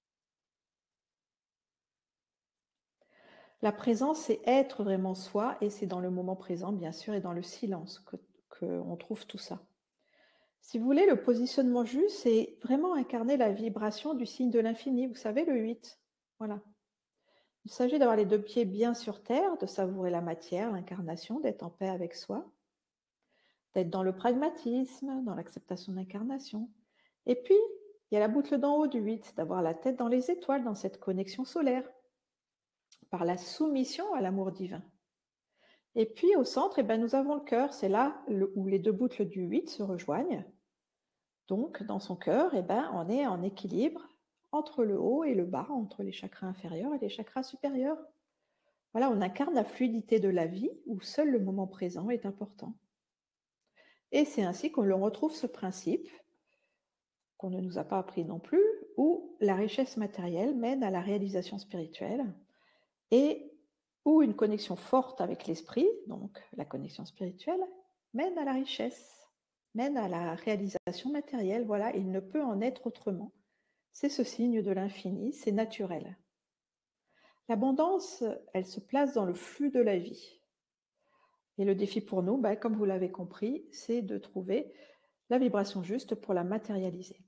La présence, c'est être vraiment soi, et c'est dans le moment présent, bien sûr, et dans le silence que, qu'on trouve tout ça. Si vous voulez, le positionnement juste, c'est vraiment incarner la vibration du signe de l'infini. Vous savez, le huit. Voilà. Il s'agit d'avoir les deux pieds bien sur terre, de savourer la matière, l'incarnation, d'être en paix avec soi, d'être dans le pragmatisme, dans l'acceptation de l'incarnation. Et puis, il y a la boucle d'en haut du huit, d'avoir la tête dans les étoiles, dans cette connexion solaire, par la soumission à l'amour divin. Et puis, au centre, eh ben, nous avons le cœur, c'est là où les deux boucles du huit se rejoignent. Donc, dans son cœur, eh ben, on est en équilibre entre le haut et le bas, entre les chakras inférieurs et les chakras supérieurs. Voilà, on incarne la fluidité de la vie où seul le moment présent est important. Et c'est ainsi qu'on retrouve ce principe, qu'on ne nous a pas appris non plus, où la richesse matérielle mène à la réalisation spirituelle et où une connexion forte avec l'esprit, donc la connexion spirituelle, mène à la richesse, mène à la réalisation matérielle. Voilà, il ne peut en être autrement. C'est ce signe de l'infini, c'est naturel. L'abondance, elle se place dans le flux de la vie. Et le défi pour nous, ben, comme vous l'avez compris, c'est de trouver la vibration juste pour la matérialiser.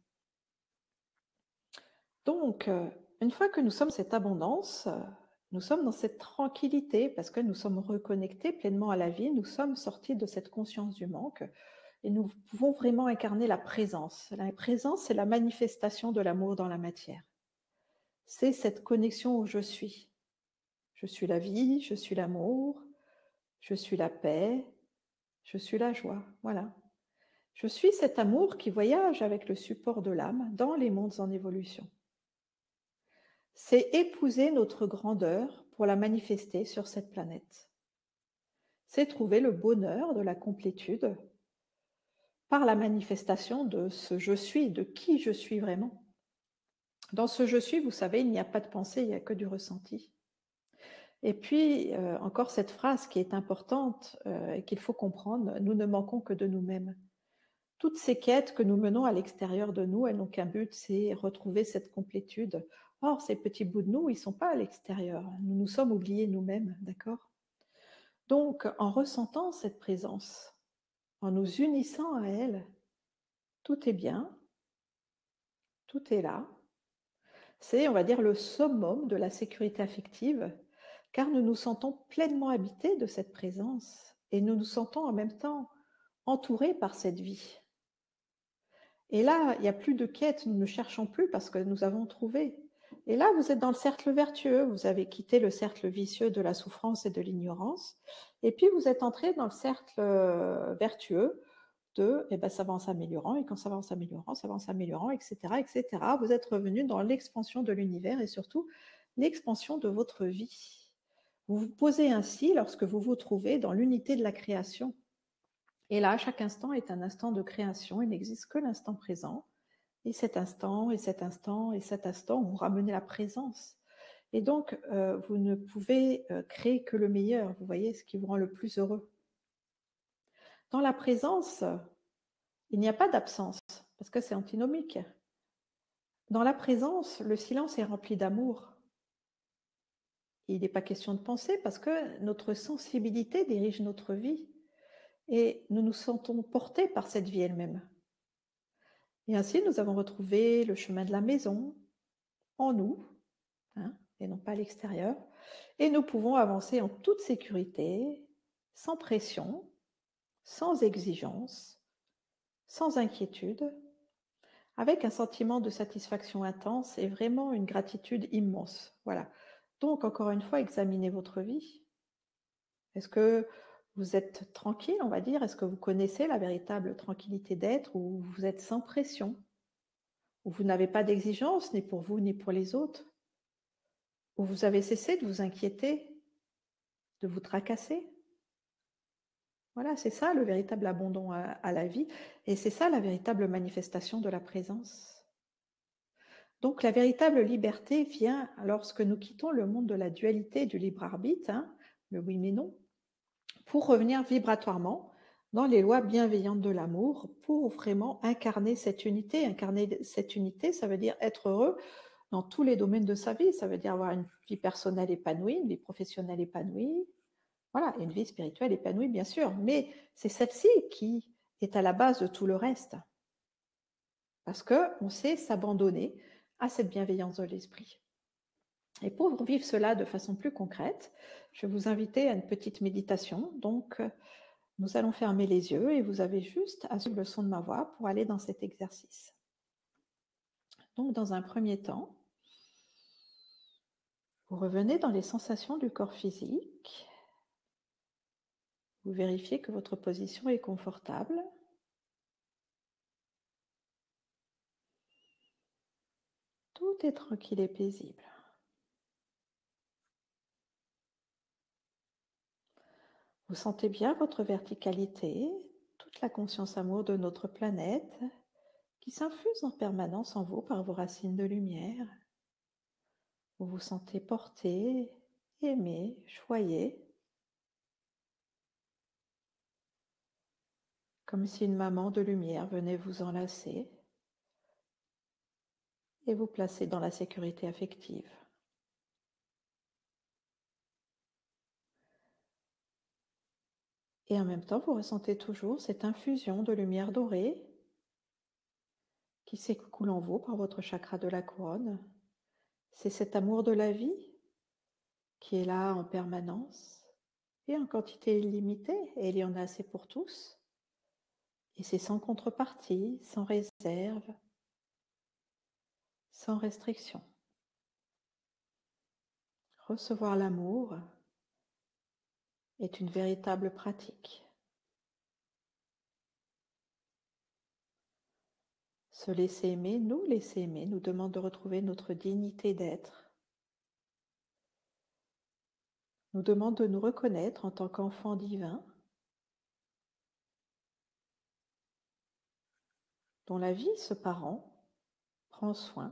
Donc, une fois que nous sommes cette abondance, nous sommes dans cette tranquillité parce que nous sommes reconnectés pleinement à la vie, nous sommes sortis de cette conscience du manque et nous pouvons vraiment incarner la présence. La présence, c'est la manifestation de l'amour dans la matière. C'est cette connexion où je suis. Je suis la vie, je suis l'amour, je suis la paix, je suis la joie. Voilà. Je suis cet amour qui voyage avec le support de l'âme dans les mondes en évolution. C'est épouser notre grandeur pour la manifester sur cette planète. C'est trouver le bonheur de la complétude par la manifestation de ce je suis, de qui je suis vraiment. Dans ce je suis, vous savez, il n'y a pas de pensée, il n'y a que du ressenti. Et puis, euh, encore cette phrase qui est importante euh, et qu'il faut comprendre, nous ne manquons que de nous-mêmes. Toutes ces quêtes que nous menons à l'extérieur de nous, elles n'ont qu'un but, c'est retrouver cette complétude Or, ces petits bouts de nous, ils ne sont pas à l'extérieur. Nous nous sommes oubliés nous-mêmes, d'accord? Donc, en ressentant cette présence, en nous unissant à elle, tout est bien, tout est là. C'est, on va dire, le summum de la sécurité affective, car nous nous sentons pleinement habités de cette présence et nous nous sentons en même temps entourés par cette vie. Et là, il n'y a plus de quête, nous ne cherchons plus parce que nous avons trouvé. Et là, vous êtes dans le cercle vertueux, vous avez quitté le cercle vicieux de la souffrance et de l'ignorance, et puis vous êtes entré dans le cercle euh, vertueux de eh ben, ça va en s'améliorant, et quand ça va en s'améliorant, ça va en s'améliorant, et cetera, et cetera. Vous êtes revenu dans l'expansion de l'univers et surtout l'expansion de votre vie. Vous vous posez ainsi lorsque vous vous trouvez dans l'unité de la création. Et là, chaque instant est un instant de création, il n'existe que l'instant présent. Et cet instant, et cet instant, et cet instant, vous ramenez la présence. Et donc, euh, vous ne pouvez euh, créer que le meilleur, vous voyez, ce qui vous rend le plus heureux. Dans la présence, il n'y a pas d'absence, parce que c'est antinomique. Dans la présence, le silence est rempli d'amour. Il n'est pas question de penser, parce que notre sensibilité dirige notre vie. Et nous nous sentons portés par cette vie elle-même. Et ainsi, nous avons retrouvé le chemin de la maison en nous, hein, et non pas à l'extérieur. Et nous pouvons avancer en toute sécurité, sans pression, sans exigence, sans inquiétude, avec un sentiment de satisfaction intense et vraiment une gratitude immense. Voilà. Donc, encore une fois, examinez votre vie. Est-ce que vous êtes tranquille, on va dire? Est-ce que vous connaissez la véritable tranquillité d'être, ou vous êtes sans pression, où vous n'avez pas d'exigence ni pour vous ni pour les autres, où vous avez cessé de vous inquiéter, de vous tracasser? Voilà, c'est ça le véritable abandon à, à la vie, et c'est ça la véritable manifestation de la présence. Donc la véritable liberté vient lorsque nous quittons le monde de la dualité et du libre arbitre, hein, le oui mais non, pour revenir vibratoirement dans les lois bienveillantes de l'amour, pour vraiment incarner cette unité. Incarner cette unité, ça veut dire être heureux dans tous les domaines de sa vie. Ça veut dire avoir une vie personnelle épanouie, une vie professionnelle épanouie, voilà, une vie spirituelle épanouie, bien sûr. Mais c'est celle-ci qui est à la base de tout le reste. Parce qu'on sait s'abandonner à cette bienveillance de l'esprit. Et pour vivre cela de façon plus concrète, je vais vous inviter à une petite méditation. Donc, nous allons fermer les yeux et vous avez juste à suivre le son de ma voix pour aller dans cet exercice. Donc, dans un premier temps, vous revenez dans les sensations du corps physique. Vous vérifiez que votre position est confortable. Tout est tranquille et paisible. Vous sentez bien votre verticalité, toute la conscience amour de notre planète qui s'infuse en permanence en vous par vos racines de lumière. Vous vous sentez porté, aimé, choyé, comme si une maman de lumière venait vous enlacer et vous placer dans la sécurité affective. Et en même temps, vous ressentez toujours cette infusion de lumière dorée qui s'écoule en vous par votre chakra de la couronne. C'est cet amour de la vie qui est là en permanence et en quantité illimitée, et il y en a assez pour tous. Et c'est sans contrepartie, sans réserve, sans restriction. Recevoir l'amour est une véritable pratique. Se laisser aimer, nous laisser aimer, nous demande de retrouver notre dignité d'être, nous demande de nous reconnaître en tant qu'enfants divins, dont la vie, ce parent, prend soin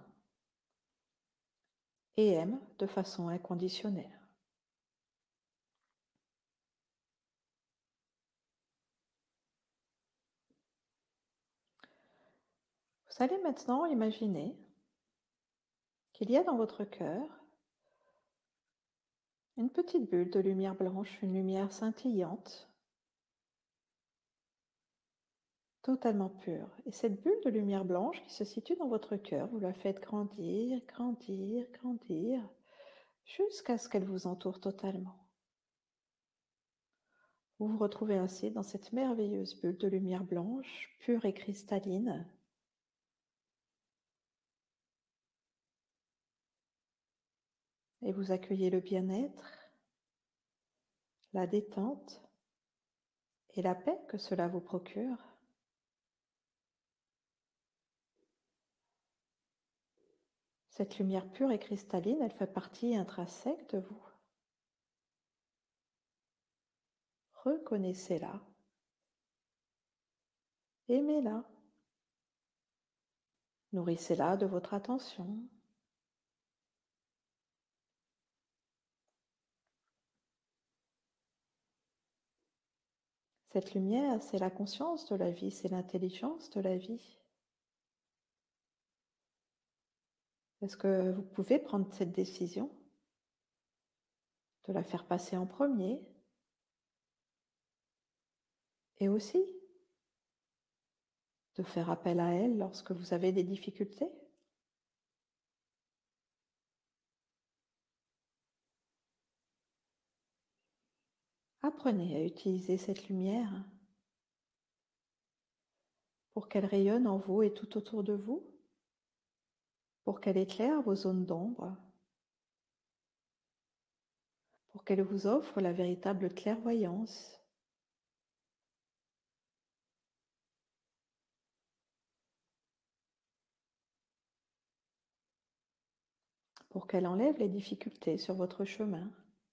et aime de façon inconditionnelle. Vous allez maintenant imaginer qu'il y a dans votre cœur une petite bulle de lumière blanche, une lumière scintillante, totalement pure. Et cette bulle de lumière blanche qui se situe dans votre cœur, vous la faites grandir, grandir, grandir, jusqu'à ce qu'elle vous entoure totalement. Vous vous retrouvez ainsi dans cette merveilleuse bulle de lumière blanche, pure et cristalline. Et vous accueillez le bien-être, la détente et la paix que cela vous procure. Cette lumière pure et cristalline, elle fait partie intrinsèque de vous. Reconnaissez-la, aimez-la, nourrissez-la de votre attention. Cette lumière, c'est la conscience de la vie, c'est l'intelligence de la vie. Est-ce que vous pouvez prendre cette décision de la faire passer en premier et aussi de faire appel à elle lorsque vous avez des difficultés? Apprenez à utiliser cette lumière pour qu'elle rayonne en vous et tout autour de vous, pour qu'elle éclaire vos zones d'ombre, pour qu'elle vous offre la véritable clairvoyance. Pour qu'elle enlève les difficultés sur votre chemin,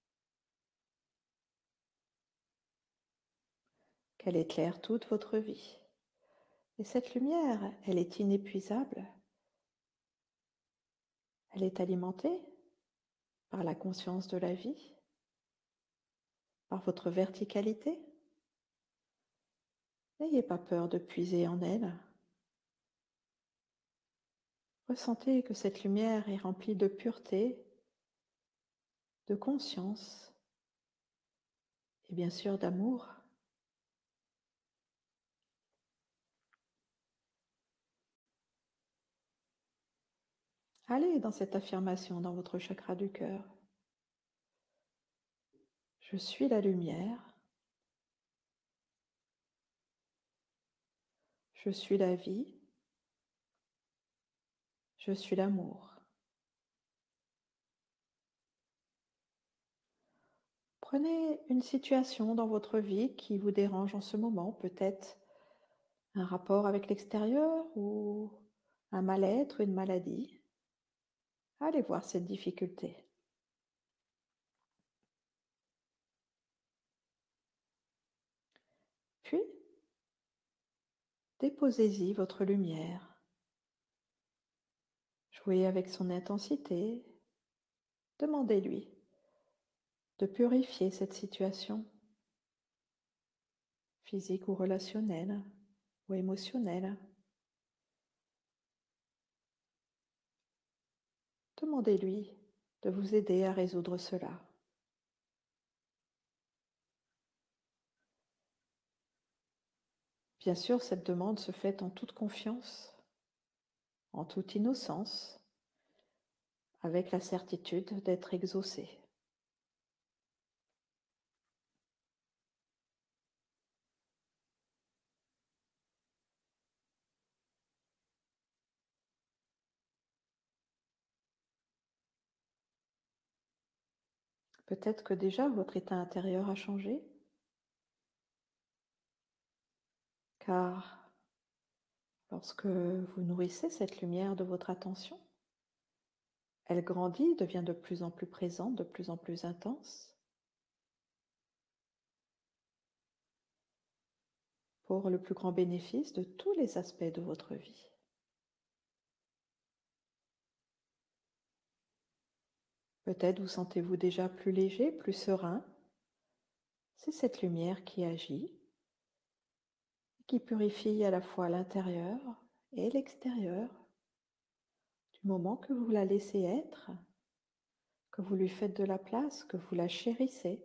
qu'elle éclaire toute votre vie. Et cette lumière, elle est inépuisable. Elle est alimentée par la conscience de la vie, par votre verticalité. N'ayez pas peur de puiser en elle. Ressentez que cette lumière est remplie de pureté, de conscience et bien sûr d'amour. Allez dans cette affirmation dans votre chakra du cœur. Je suis la lumière. Je suis la vie. Je suis l'amour. Prenez une situation dans votre vie qui vous dérange en ce moment, peut-être un rapport avec l'extérieur ou un mal-être, une maladie. Allez voir cette difficulté. Puis, déposez-y votre lumière. Jouez avec son intensité. Demandez-lui de purifier cette situation, physique ou relationnelle ou émotionnelle. Demandez-lui de vous aider à résoudre cela. Bien sûr, cette demande se fait en toute confiance, en toute innocence, avec la certitude d'être exaucée. Peut-être que déjà votre état intérieur a changé, car lorsque vous nourrissez cette lumière de votre attention, elle grandit, devient de plus en plus présente, de plus en plus intense, pour le plus grand bénéfice de tous les aspects de votre vie. Peut-être vous sentez-vous déjà plus léger, plus serein. C'est cette lumière qui agit, qui purifie à la fois l'intérieur et l'extérieur, du moment que vous la laissez être, que vous lui faites de la place, que vous la chérissez,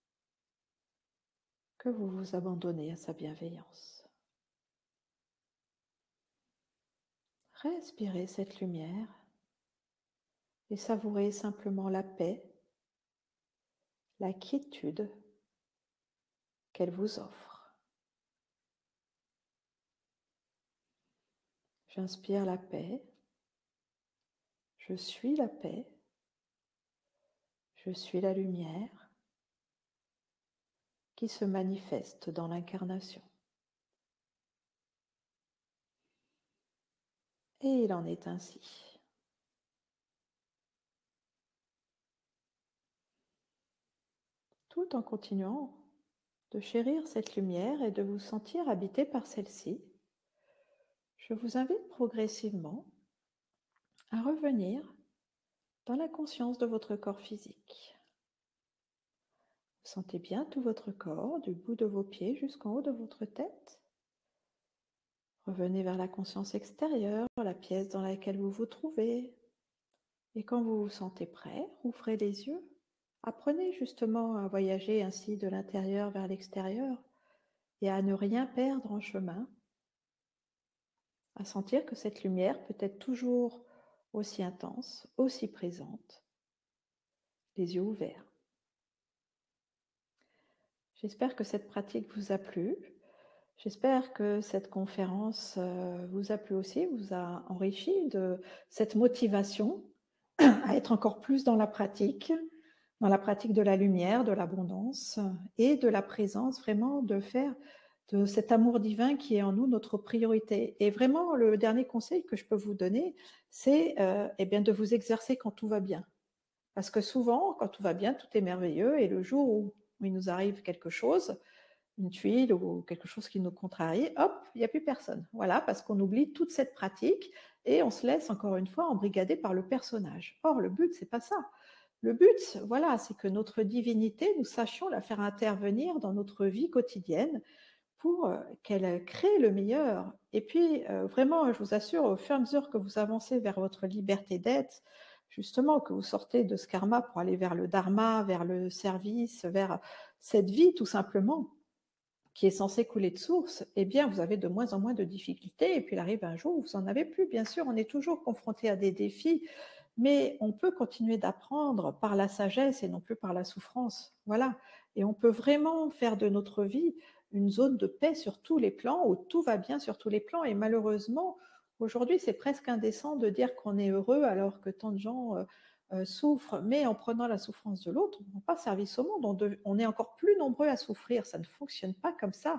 que vous vous abandonnez à sa bienveillance. Respirez cette lumière et savourez simplement la paix, la quiétude qu'elle vous offre. J'inspire la paix, je suis la paix, je suis la lumière qui se manifeste dans l'incarnation. Et il en est ainsi. Tout en continuant de chérir cette lumière et de vous sentir habité par celle-ci, je vous invite progressivement à revenir dans la conscience de votre corps physique. Vous sentez bien tout votre corps, du bout de vos pieds jusqu'en haut de votre tête. Revenez vers la conscience extérieure, la pièce dans laquelle vous vous trouvez. Et quand vous vous sentez prêt, ouvrez les yeux. Apprenez justement à voyager ainsi de l'intérieur vers l'extérieur et à ne rien perdre en chemin, à sentir que cette lumière peut être toujours aussi intense, aussi présente, les yeux ouverts. J'espère que cette pratique vous a plu. J'espère que cette conférence vous a plu aussi, vous a enrichi de cette motivation à être encore plus dans la pratique, dans la pratique de la lumière, de l'abondance et de la présence, vraiment de faire de cet amour divin qui est en nous notre priorité. Et vraiment, le dernier conseil que je peux vous donner, c'est euh, eh bien, de vous exercer quand tout va bien. Parce que souvent, quand tout va bien, tout est merveilleux, et le jour où il nous arrive quelque chose, une tuile ou quelque chose qui nous contrarie, hop, il n'y a plus personne. Voilà, parce qu'on oublie toute cette pratique et on se laisse encore une fois embrigader par le personnage. Or, le but, c'est pas ça. Le but, voilà, c'est que notre divinité, nous sachions la faire intervenir dans notre vie quotidienne pour qu'elle crée le meilleur. Et puis, euh, vraiment, je vous assure, au fur et à mesure que vous avancez vers votre liberté d'être, justement, que vous sortez de ce karma pour aller vers le dharma, vers le service, vers cette vie tout simplement, qui est censée couler de source, eh bien, vous avez de moins en moins de difficultés. Et puis, il arrive un jour où vous n'en avez plus. Bien sûr, on est toujours confronté à des défis, mais on peut continuer d'apprendre par la sagesse et non plus par la souffrance. Voilà. Et on peut vraiment faire de notre vie une zone de paix sur tous les plans, où tout va bien sur tous les plans. Et malheureusement, aujourd'hui, c'est presque indécent de dire qu'on est heureux alors que tant de gens euh, euh, souffrent. Mais en prenant la souffrance de l'autre, on ne rend pas service au monde. On, de, on est encore plus nombreux à souffrir. Ça ne fonctionne pas comme ça.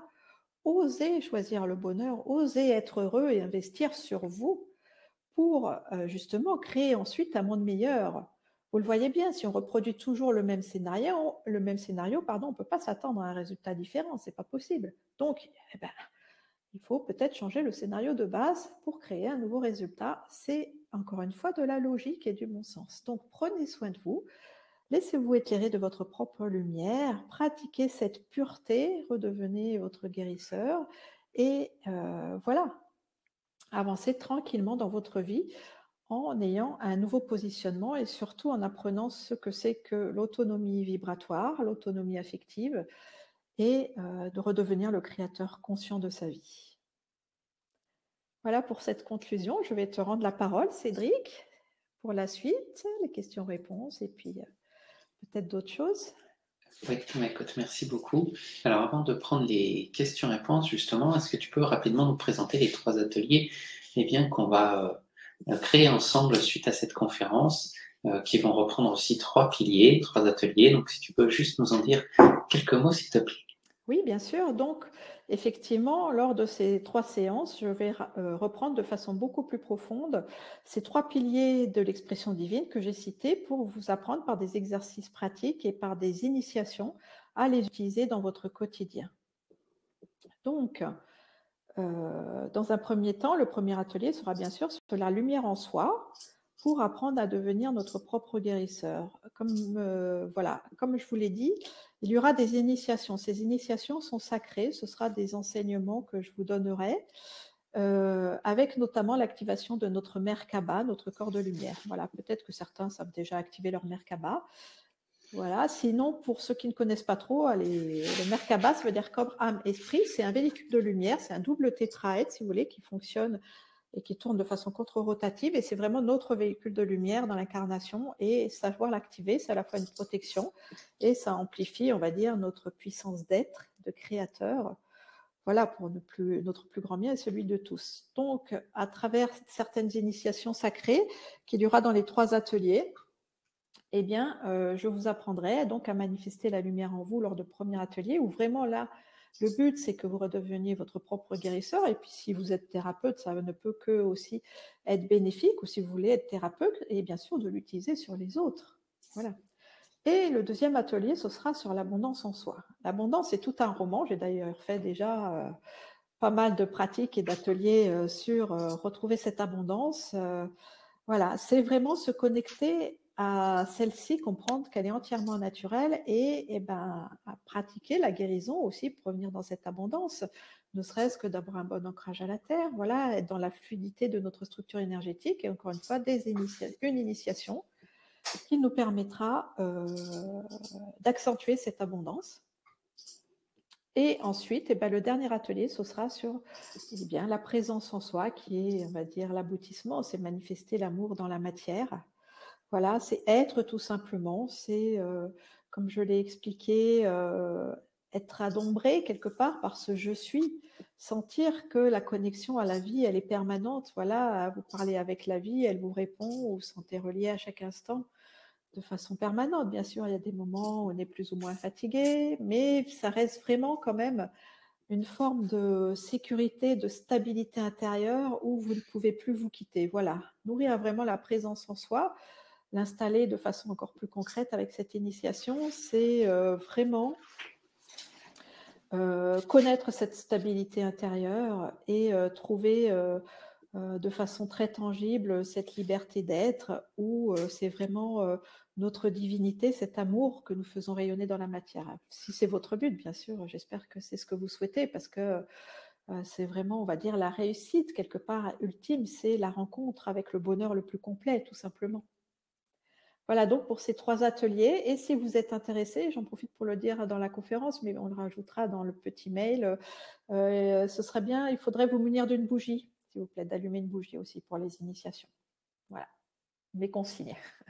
Osez choisir le bonheur, osez être heureux et investir sur vous pour euh, justement créer ensuite un monde meilleur. Vous le voyez bien, si on reproduit toujours le même scénario, le même scénario, pardon, on ne peut pas s'attendre à un résultat différent, c'est pas possible. Donc, eh ben, il faut peut-être changer le scénario de base pour créer un nouveau résultat. C'est encore une fois de la logique et du bon sens. Donc, prenez soin de vous, laissez-vous éclairer de votre propre lumière, pratiquez cette pureté, redevenez votre guérisseur et euh, voilà, avancez tranquillement dans votre vie en ayant un nouveau positionnement et surtout en apprenant ce que c'est que l'autonomie vibratoire, l'autonomie affective et euh, de redevenir le créateur conscient de sa vie. Voilà pour cette conclusion. Je vais te rendre la parole, Cédric, pour la suite, les questions-réponses et puis euh, peut-être d'autres choses. Oui, écoute, merci beaucoup. Alors avant de prendre les questions-réponses, justement, est-ce que tu peux rapidement nous présenter les trois ateliers eh bien, qu'on va euh, créer ensemble suite à cette conférence, euh, qui vont reprendre aussi trois piliers, trois ateliers. Donc si tu peux juste nous en dire quelques mots, s'il te plaît. Oui, bien sûr. Donc, effectivement, lors de ces trois séances, je vais euh, reprendre de façon beaucoup plus profonde ces trois piliers de l'expression divine que j'ai cités pour vous apprendre par des exercices pratiques et par des initiations à les utiliser dans votre quotidien. Donc, euh, dans un premier temps, le premier atelier sera bien sûr sur la lumière en soi pour apprendre à devenir notre propre guérisseur. Comme, euh, voilà, comme je vous l'ai dit, il y aura des initiations. Ces initiations sont sacrées, ce sera des enseignements que je vous donnerai euh, avec notamment l'activation de notre Merkaba, notre corps de lumière. Voilà, peut-être que certains savent déjà activer leur Merkaba. Voilà, sinon, pour ceux qui ne connaissent pas trop, les, le Merkaba, ça veut dire corps, âme, esprit. C'est un véhicule de lumière, c'est un double tétraèdre, si vous voulez, qui fonctionne et qui tourne de façon contre-rotative. Et c'est vraiment notre véhicule de lumière dans l'incarnation. Et savoir l'activer, c'est à la fois une protection et ça amplifie, on va dire, notre puissance d'être, de créateur. Voilà, pour ne plus, notre plus grand bien et celui de tous. Donc, à travers certaines initiations sacrées qu'il y aura dans les trois ateliers, eh bien, euh, je vous apprendrai donc à manifester la lumière en vous lors du premier atelier, où vraiment là, le but, c'est que vous redeveniez votre propre guérisseur. Et puis, si vous êtes thérapeute, ça ne peut que aussi être bénéfique, ou si vous voulez être thérapeute, et bien sûr de l'utiliser sur les autres. Voilà. Et le deuxième atelier, ce sera sur l'abondance en soi. L'abondance, c'est tout un roman. J'ai d'ailleurs fait déjà euh, pas mal de pratiques et d'ateliers euh, sur euh, retrouver cette abondance. Euh, voilà, c'est vraiment se connecter à celle-ci, comprendre qu'elle est entièrement naturelle et, et ben, à pratiquer la guérison aussi pour revenir dans cette abondance, ne serait-ce que d'avoir un bon ancrage à la terre, voilà, être dans la fluidité de notre structure énergétique et encore une fois, des initia une initiation qui nous permettra euh, d'accentuer cette abondance. Et ensuite, eh ben, le dernier atelier, ce sera sur eh bien, la présence en soi, qui est, on va dire, l'aboutissement, c'est manifester l'amour dans la matière. Voilà, c'est être tout simplement, c'est, euh, comme je l'ai expliqué, euh, être adombré quelque part par ce je suis, sentir que la connexion à la vie, elle est permanente. Voilà, vous parlez avec la vie, elle vous répond, vous vous sentez relié à chaque instant de façon permanente. Bien sûr, il y a des moments où on est plus ou moins fatigué, mais ça reste vraiment quand même une forme de sécurité, de stabilité intérieure où vous ne pouvez plus vous quitter. Voilà, nourrir vraiment la présence en soi, l'installer de façon encore plus concrète avec cette initiation, c'est euh, vraiment euh, connaître cette stabilité intérieure et euh, trouver euh, euh, de façon très tangible cette liberté d'être où euh, c'est vraiment euh, notre divinité, cet amour que nous faisons rayonner dans la matière. Si c'est votre but, bien sûr, j'espère que c'est ce que vous souhaitez parce que euh, c'est vraiment, on va dire, la réussite quelque part ultime, c'est la rencontre avec le bonheur le plus complet, tout simplement. Voilà donc pour ces trois ateliers. Et si vous êtes intéressé, j'en profite pour le dire dans la conférence, mais on le rajoutera dans le petit mail, euh, ce serait bien, il faudrait vous munir d'une bougie, s'il vous plaît, d'allumer une bougie aussi pour les initiations. Voilà, mes consignes.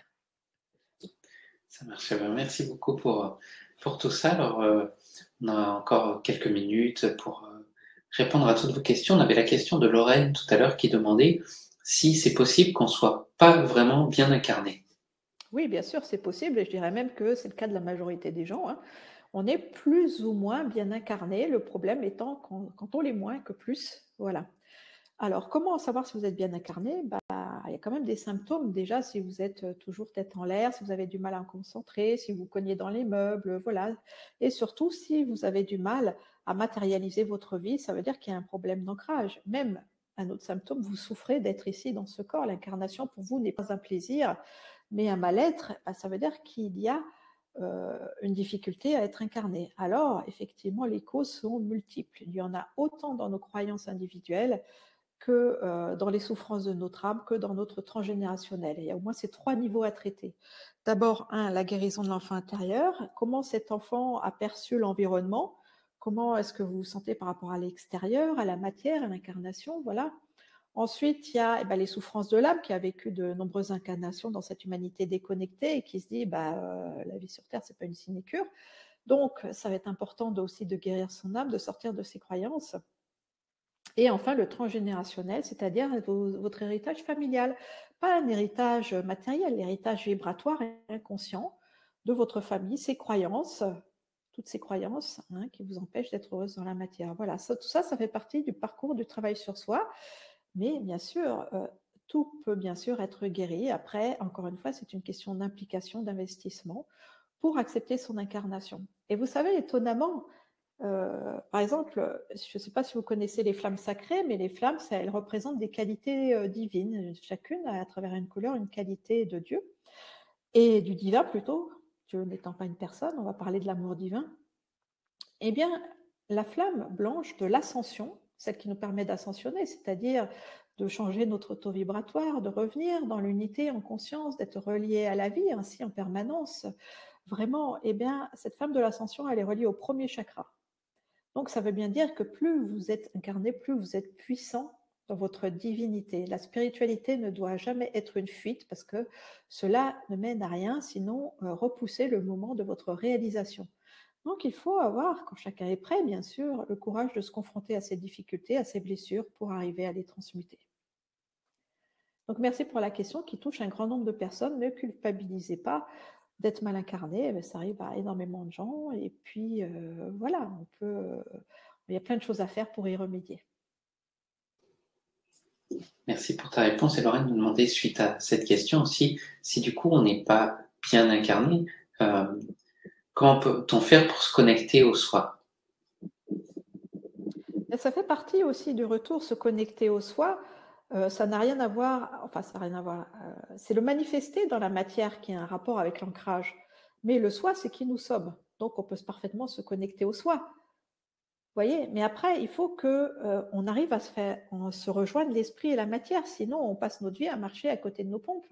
Ça marche. Merci beaucoup pour, pour tout ça. Alors, euh, on a encore quelques minutes pour euh, répondre à toutes vos questions. On avait la question de Lorraine tout à l'heure qui demandait si c'est possible qu'on ne soit pas vraiment bien incarné. Oui, bien sûr, c'est possible, et je dirais même que c'est le cas de la majorité des gens. Hein. On est plus ou moins bien incarné, le problème étant quand, quand on l'est moins que plus. Voilà. Alors, comment savoir si vous êtes bien incarné? Bah, il y a quand même des symptômes. Déjà, si vous êtes toujours tête en l'air, si vous avez du mal à vous concentrer, si vous cognez dans les meubles, voilà. Et surtout, si vous avez du mal à matérialiser votre vie, ça veut dire qu'il y a un problème d'ancrage. Même un autre symptôme, vous souffrez d'être ici dans ce corps. L'incarnation, pour vous, n'est pas un plaisir, mais un mal-être. Bah, ça veut dire qu'il y a euh, une difficulté à être incarné. Alors, effectivement, les causes sont multiples. Il y en a autant dans nos croyances individuelles que euh, dans les souffrances de notre âme, que dans notre transgénérationnel. Et il y a au moins ces trois niveaux à traiter. D'abord, un, la guérison de l'enfant intérieur. Comment cet enfant a perçu l'environnement? Comment est-ce que vous vous sentez par rapport à l'extérieur, à la matière, à l'incarnation? Voilà. Ensuite, il y a eh ben, les souffrances de l'âme qui a vécu de nombreuses incarnations dans cette humanité déconnectée et qui se dit bah, euh, la vie sur Terre, c'est pas une sinécure. Donc, ça va être important de, aussi de guérir son âme, de sortir de ses croyances. Et enfin, le transgénérationnel, c'est-à-dire votre héritage familial. Pas un héritage matériel, l'héritage vibratoire et inconscient de votre famille, ses croyances, toutes ces croyances hein, qui vous empêchent d'être heureuse dans la matière. Voilà, ça, tout ça, ça fait partie du parcours du travail sur soi. Mais bien sûr, euh, tout peut bien sûr être guéri. Après, encore une fois, c'est une question d'implication, d'investissement pour accepter son incarnation. Et vous savez, étonnamment, euh, par exemple, je ne sais pas si vous connaissez les flammes sacrées, mais les flammes, ça, elles représentent des qualités euh, divines. Chacune a à travers une couleur une qualité de Dieu et du divin plutôt. Dieu n'étant pas une personne, on va parler de l'amour divin. Eh bien, la flamme blanche de l'ascension, celle qui nous permet d'ascensionner, c'est-à-dire de changer notre taux vibratoire, de revenir dans l'unité en conscience, d'être relié à la vie ainsi en permanence. Vraiment, eh bien, cette femme de l'ascension, elle est reliée au premier chakra. Donc, ça veut bien dire que plus vous êtes incarné, plus vous êtes puissant dans votre divinité. La spiritualité ne doit jamais être une fuite parce que cela ne mène à rien, sinon euh, repousser le moment de votre réalisation. Donc, il faut avoir, quand chacun est prêt, bien sûr, le courage de se confronter à ses difficultés, à ses blessures pour arriver à les transmuter. Donc, merci pour la question qui touche un grand nombre de personnes. Ne culpabilisez pas d'être mal incarné. Mais ça arrive à énormément de gens. Et puis, euh, voilà, on peut, euh, il y a plein de choses à faire pour y remédier. Merci pour ta réponse. Et Lorraine nous demandait, suite à cette question aussi, si du coup on n'est pas bien incarné, euh, comment peut-on faire pour se connecter au soi? Et ça fait partie aussi du retour, se connecter au soi. Euh, ça n'a rien à voir, enfin ça n'a rien à voir, euh, c'est le manifester dans la matière qui a un rapport avec l'ancrage. Mais le soi, c'est qui nous sommes. Donc on peut parfaitement se connecter au soi. Vous voyez, mais après, il faut qu'on euh, arrive à se, faire, on se rejoindre l'esprit et la matière, sinon on passe notre vie à marcher à côté de nos pompes.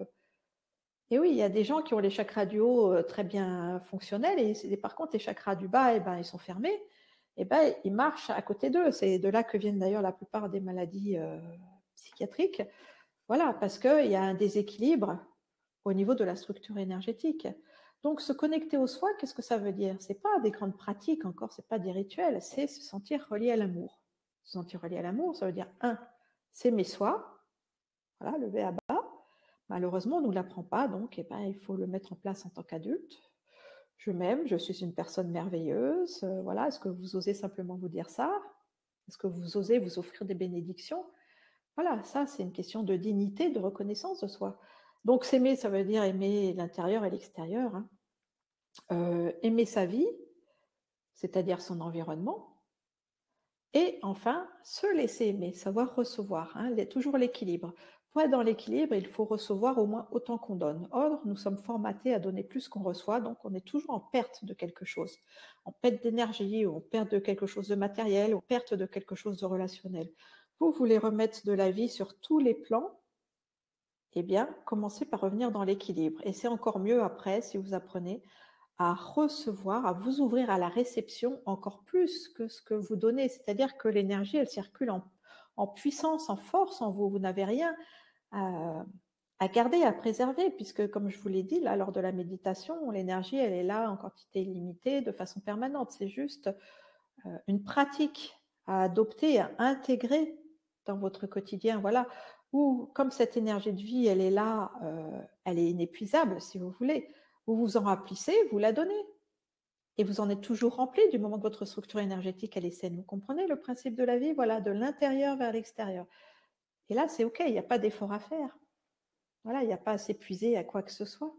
Et oui, il y a des gens qui ont les chakras du haut euh, très bien fonctionnels, et, et par contre les chakras du bas, eh ben, ils sont fermés, et ben, ils marchent à côté d'eux. C'est de là que viennent d'ailleurs la plupart des maladies euh, psychiatriques. Voilà, parce qu'il y a un déséquilibre au niveau de la structure énergétique. Donc, se connecter au soi, qu'est-ce que ça veut dire? Ce n'est pas des grandes pratiques encore, ce n'est pas des rituels, c'est se sentir relié à l'amour. Se sentir relié à l'amour, ça veut dire, un, s'aimer soi, voilà, le V à bas. Malheureusement, on ne nous l'apprend pas, donc eh ben, il faut le mettre en place en tant qu'adulte. Je m'aime, je suis une personne merveilleuse. Euh, voilà, est-ce que vous osez simplement vous dire ça? Est-ce que vous osez vous offrir des bénédictions? Voilà, ça, c'est une question de dignité, de reconnaissance de soi. Donc, s'aimer, ça veut dire aimer l'intérieur et l'extérieur. Hein. Euh, aimer sa vie, c'est-à-dire son environnement. Et enfin, se laisser aimer, savoir recevoir. Hein, toujours l'équilibre. Pour être dans l'équilibre, il faut recevoir au moins autant qu'on donne. Or, nous sommes formatés à donner plus qu'on reçoit, donc on est toujours en perte de quelque chose. En perte d'énergie, ou en perte de quelque chose de matériel, ou en perte de quelque chose de relationnel. Vous voulez remettre de la vie sur tous les plans, eh bien, commencez par revenir dans l'équilibre. Et c'est encore mieux après si vous apprenez à recevoir, à vous ouvrir à la réception encore plus que ce que vous donnez. C'est-à-dire que l'énergie, elle circule en, en puissance, en force en vous. Vous n'avez rien à, à garder, à préserver, puisque comme je vous l'ai dit, là, lors de la méditation, l'énergie, elle est là en quantité limitée, de façon permanente. C'est juste euh, une pratique à adopter, à intégrer dans votre quotidien. Voilà. Ou comme cette énergie de vie, elle est là, euh, elle est inépuisable, si vous voulez. Vous vous en remplissez, vous la donnez. Et vous en êtes toujours rempli du moment que votre structure énergétique, elle est saine. Vous comprenez le principe de la vie? Voilà, de l'intérieur vers l'extérieur. Et là, c'est OK, il n'y a pas d'effort à faire. Voilà, il n'y a pas à s'épuiser à quoi que ce soit.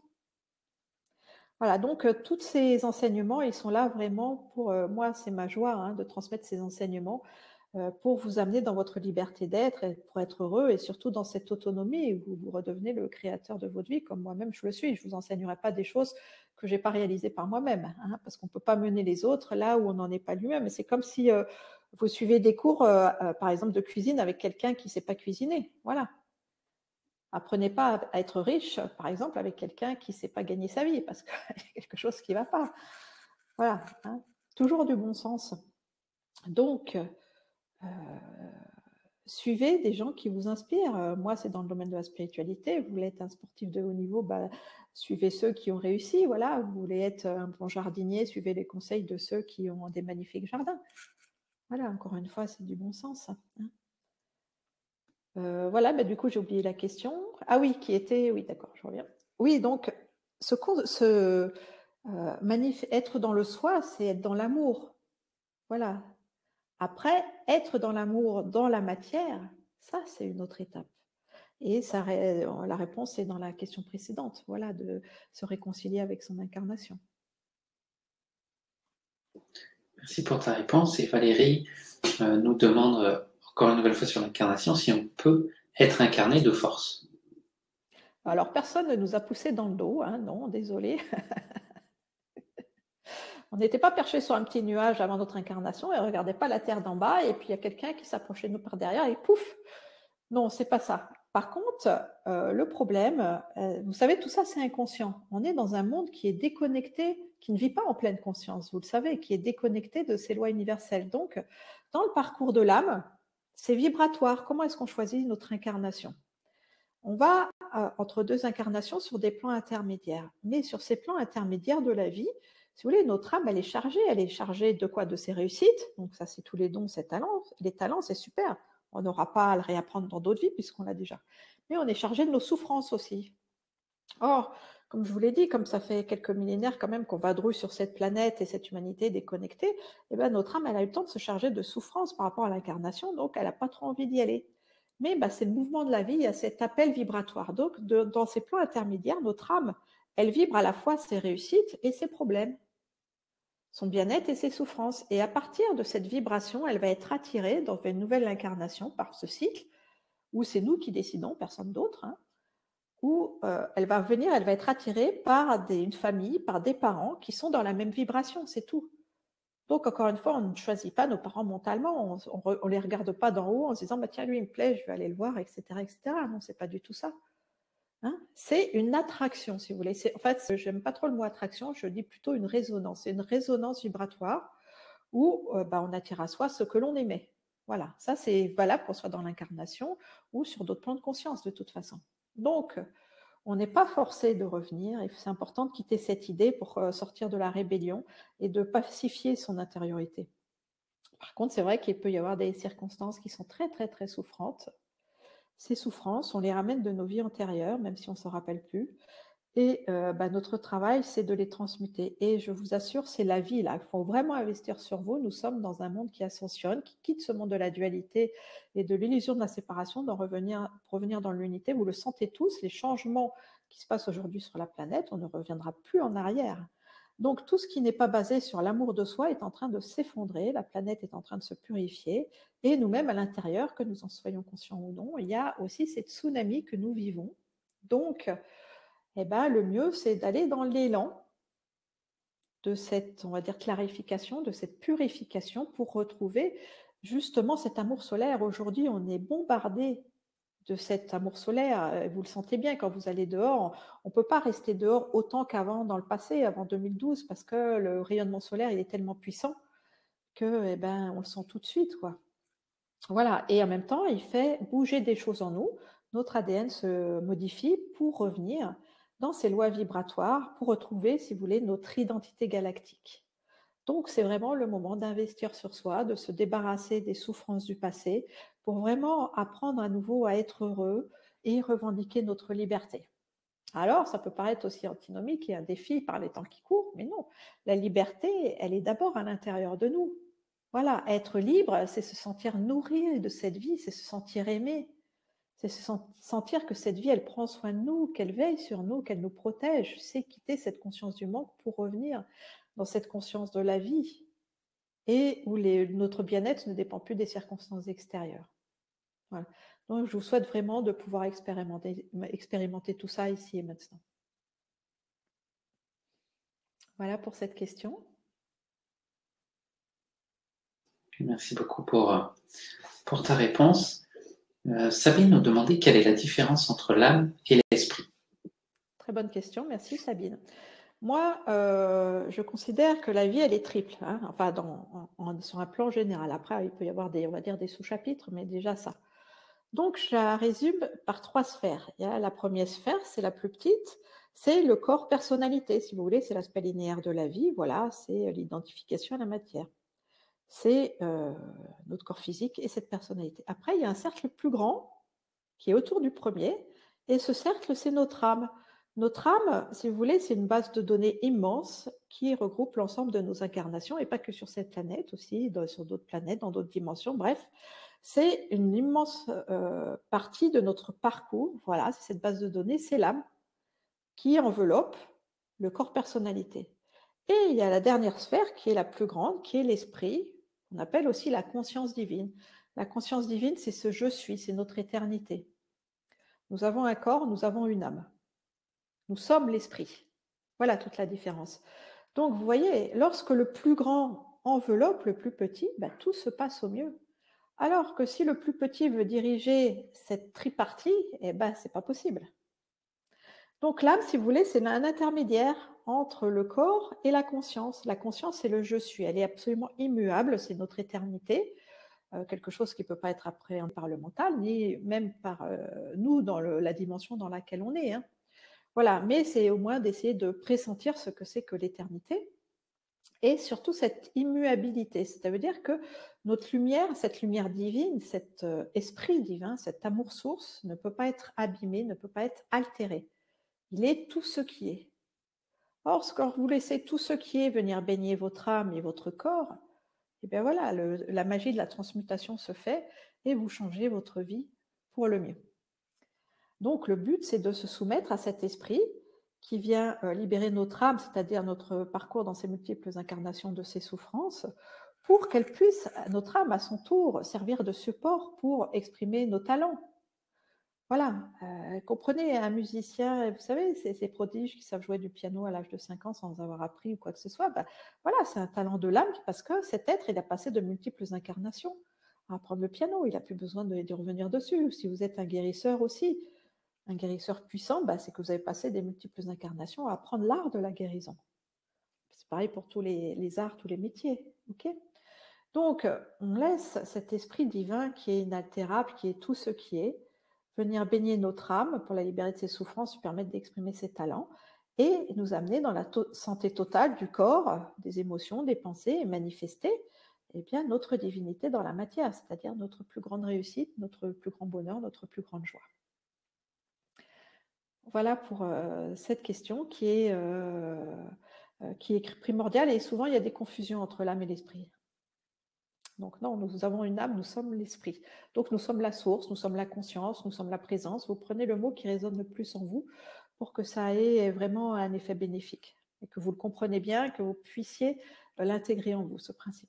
Voilà, donc euh, tous ces enseignements, ils sont là vraiment pour, euh, moi, c'est ma joie hein, de transmettre ces enseignements euh, pour vous amener dans votre liberté d'être, et pour être heureux, et surtout dans cette autonomie où vous redevenez le créateur de votre vie, comme moi-même je le suis. Je ne vous enseignerai pas des choses que je n'ai pas réalisées par moi-même, hein, parce qu'on ne peut pas mener les autres là où on n'en est pas lui-même. C'est comme si euh, vous suivez des cours, euh, euh, par exemple, de cuisine avec quelqu'un qui ne sait pas cuisiner. Voilà. Apprenez pas à être riche, par exemple, avec quelqu'un qui ne sait pas gagner sa vie, parce qu'il y a quelque chose qui ne va pas. Voilà, hein. Toujours du bon sens. Donc, euh, suivez des gens qui vous inspirent. Euh, moi, c'est dans le domaine de la spiritualité. Vous voulez être un sportif de haut niveau, bah, suivez ceux qui ont réussi. Voilà, vous voulez être un bon jardinier, suivez les conseils de ceux qui ont des magnifiques jardins. Voilà, encore une fois, c'est du bon sens. Hein. Euh, voilà, bah, du coup, j'ai oublié la question. Ah oui, qui était... Oui, d'accord, je reviens. Oui, donc, ce, ce euh, manif... être dans le soi, c'est être dans l'amour. Voilà. Après, être dans l'amour, dans la matière, ça, c'est une autre étape. Et ça, la réponse est dans la question précédente, voilà, de se réconcilier avec son incarnation. Merci pour ta réponse. Et Valérie euh, nous demande euh, encore une nouvelle fois sur l'incarnation si on peut être incarné de force. Alors, personne ne nous a poussé dans le dos, hein, non, désolé. On n'était pas perché sur un petit nuage avant notre incarnation et on ne regardait pas la terre d'en bas et puis il y a quelqu'un qui s'approchait de nous par derrière et pouf. Non, c'est pas ça. Par contre, euh, le problème, euh, vous savez, tout ça, c'est inconscient. On est dans un monde qui est déconnecté, qui ne vit pas en pleine conscience, vous le savez, qui est déconnecté de ces lois universelles. Donc, dans le parcours de l'âme, c'est vibratoire. Comment est-ce qu'on choisit notre incarnation? On va euh, entre deux incarnations sur des plans intermédiaires. Mais sur ces plans intermédiaires de la vie, si vous voulez, notre âme, elle est chargée. Elle est chargée de quoi? De ses réussites. Donc ça, c'est tous les dons, ses talents. Les talents, c'est super. On n'aura pas à le réapprendre dans d'autres vies puisqu'on l'a déjà. Mais on est chargé de nos souffrances aussi. Or, comme je vous l'ai dit, comme ça fait quelques millénaires quand même qu'on vadrouille sur cette planète et cette humanité déconnectée, eh ben notre âme, elle a eu le temps de se charger de souffrances par rapport à l'incarnation, donc elle n'a pas trop envie d'y aller. Mais bah, c'est le mouvement de la vie, il y a cet appel vibratoire. Donc, de, dans ces plans intermédiaires, notre âme, elle vibre à la fois ses réussites et ses problèmes, son bien-être et ses souffrances. Et à partir de cette vibration, elle va être attirée dans une nouvelle incarnation par ce cycle, où c'est nous qui décidons, personne d'autre, hein, où euh, elle va venir, elle va être attirée par des, une famille, par des parents qui sont dans la même vibration, c'est tout. Donc, encore une fois, on ne choisit pas nos parents mentalement, on ne les regarde pas d'en haut en se disant bah, « tiens, lui, il me plaît, je vais aller le voir, et cetera et cetera » Non, ce n'est pas du tout ça. Hein, c'est une attraction, si vous voulez. En fait, je n'aime pas trop le mot attraction, je dis plutôt une résonance. C'est une résonance vibratoire où euh, bah, on attire à soi ce que l'on aimait. Voilà, ça c'est valable qu'on soit dans l'incarnation ou sur d'autres plans de conscience de toute façon. Donc, on n'est pas forcé de revenir et c'est important de quitter cette idée pour sortir de la rébellion et de pacifier son intériorité. Par contre, c'est vrai qu'il peut y avoir des circonstances qui sont très, très, très souffrantes. Ces souffrances, on les ramène de nos vies antérieures, même si on ne s'en rappelle plus. Et euh, bah, notre travail, c'est de les transmuter. Et je vous assure, c'est la vie, là. Il faut vraiment investir sur vous. Nous sommes dans un monde qui ascensionne, qui quitte ce monde de la dualité et de l'illusion de la séparation, d'en revenir, pour revenir dans l'unité. Vous le sentez tous, les changements qui se passent aujourd'hui sur la planète, on ne reviendra plus en arrière. Donc, tout ce qui n'est pas basé sur l'amour de soi est en train de s'effondrer, la planète est en train de se purifier, et nous-mêmes, à l'intérieur, que nous en soyons conscients ou non, il y a aussi cette tsunami que nous vivons. Donc, eh ben, le mieux, c'est d'aller dans l'élan de cette, on va dire, clarification, de cette purification pour retrouver justement cet amour solaire. Aujourd'hui, on est bombardé de cet amour solaire. Vous le sentez bien quand vous allez dehors. On ne peut pas rester dehors autant qu'avant dans le passé, avant deux mille douze, parce que le rayonnement solaire, il est tellement puissant que, eh ben, on le sent tout de suite, quoi. Voilà. Et en même temps, il fait bouger des choses en nous. Notre A D N se modifie pour revenir dans ces lois vibratoires, pour retrouver, si vous voulez, notre identité galactique. Donc, c'est vraiment le moment d'investir sur soi, de se débarrasser des souffrances du passé, pour vraiment apprendre à nouveau à être heureux et revendiquer notre liberté. Alors, ça peut paraître aussi antinomique et un défi par les temps qui courent, mais non. La liberté, elle est d'abord à l'intérieur de nous. Voilà, être libre, c'est se sentir nourri de cette vie, c'est se sentir aimé. C'est se sentir que cette vie, elle prend soin de nous, qu'elle veille sur nous, qu'elle nous protège. C'est quitter cette conscience du manque pour revenir dans cette conscience de la vie et où les, notre bien-être ne dépend plus des circonstances extérieures. Voilà. Donc, je vous souhaite vraiment de pouvoir expérimenter, expérimenter tout ça ici et maintenant. Voilà pour cette question. Merci beaucoup pour, pour ta réponse. Euh, Sabine nous demandait quelle est la différence entre l'âme et l'esprit. Très bonne question, merci Sabine. Moi, euh, je considère que la vie, elle est triple, hein, enfin, dans, en, en, sur un plan général. Après, il peut y avoir des, on va dire, des sous-chapitres, mais déjà ça. Donc, je la résume par trois sphères. Il y a la première sphère, c'est la plus petite, c'est le corps personnalité, si vous voulez, c'est l'aspect linéaire de la vie, voilà, c'est l'identification à la matière. C'est euh, notre corps physique et cette personnalité. Après, il y a un cercle plus grand qui est autour du premier, et ce cercle, c'est notre âme. Notre âme, si vous voulez, c'est une base de données immense qui regroupe l'ensemble de nos incarnations, et pas que sur cette planète, aussi dans, sur d'autres planètes, dans d'autres dimensions, bref. C'est une immense euh, partie de notre parcours, voilà, c'est cette base de données, c'est l'âme qui enveloppe le corps personnalité. Et il y a la dernière sphère qui est la plus grande, qui est l'esprit, qu'on appelle aussi la conscience divine. La conscience divine, c'est ce je suis, c'est notre éternité. Nous avons un corps, nous avons une âme. Nous sommes l'esprit. Voilà toute la différence. Donc, vous voyez, lorsque le plus grand enveloppe le plus petit, bah, tout se passe au mieux. Alors que si le plus petit veut diriger cette tripartie, eh ben, ce n'est pas possible. Donc l'âme, si vous voulez, c'est un intermédiaire entre le corps et la conscience. La conscience, c'est le je suis. Elle est absolument immuable, c'est notre éternité, euh, quelque chose qui ne peut pas être appréhendé par le mental, ni même par euh, nous dans le, la dimension dans laquelle on est. Hein. Voilà, mais c'est au moins d'essayer de pressentir ce que c'est que l'éternité. Et surtout cette immuabilité, ça veut dire que notre lumière, cette lumière divine, cet euh, esprit divin, cet amour source ne peut pas être abîmé, ne peut pas être altéré. Il est tout ce qui est. Or, quand vous laissez tout ce qui est venir baigner votre âme et votre corps, et bien voilà, le, la magie de la transmutation se fait et vous changez votre vie pour le mieux. Donc, le but, c'est de se soumettre à cet esprit qui vient euh, libérer notre âme, c'est-à-dire notre parcours dans ses multiples incarnations de ses souffrances, pour qu'elle puisse, notre âme, à son tour, servir de support pour exprimer nos talents. Voilà, euh, comprenez, un musicien, vous savez, ces, ces prodiges qui savent jouer du piano à l'âge de cinq ans sans avoir appris ou quoi que ce soit, ben, voilà, c'est un talent de l'âme parce que cet être, il a passé de multiples incarnations à apprendre le piano, il n'a plus besoin de, de revenir dessus. Si vous êtes un guérisseur aussi, un guérisseur puissant, ben, c'est que vous avez passé des multiples incarnations à apprendre l'art de la guérison. C'est pareil pour tous les, les arts, tous les métiers, ok ? Donc, on laisse cet esprit divin qui est inaltérable, qui est tout ce qui est, venir baigner notre âme pour la libérer de ses souffrances, lui permettre d'exprimer ses talents et nous amener dans la to- santé totale du corps, des émotions, des pensées et manifester eh bien, notre divinité dans la matière, c'est-à-dire notre plus grande réussite, notre plus grand bonheur, notre plus grande joie. Voilà pour euh, cette question qui est, euh, euh, qui est primordiale et souvent il y a des confusions entre l'âme et l'esprit. Donc non, nous avons une âme, nous sommes l'esprit. Donc nous sommes la source, nous sommes la conscience, nous sommes la présence. Vous prenez le mot qui résonne le plus en vous pour que ça ait vraiment un effet bénéfique et que vous le compreniez bien, que vous puissiez l'intégrer en vous, ce principe.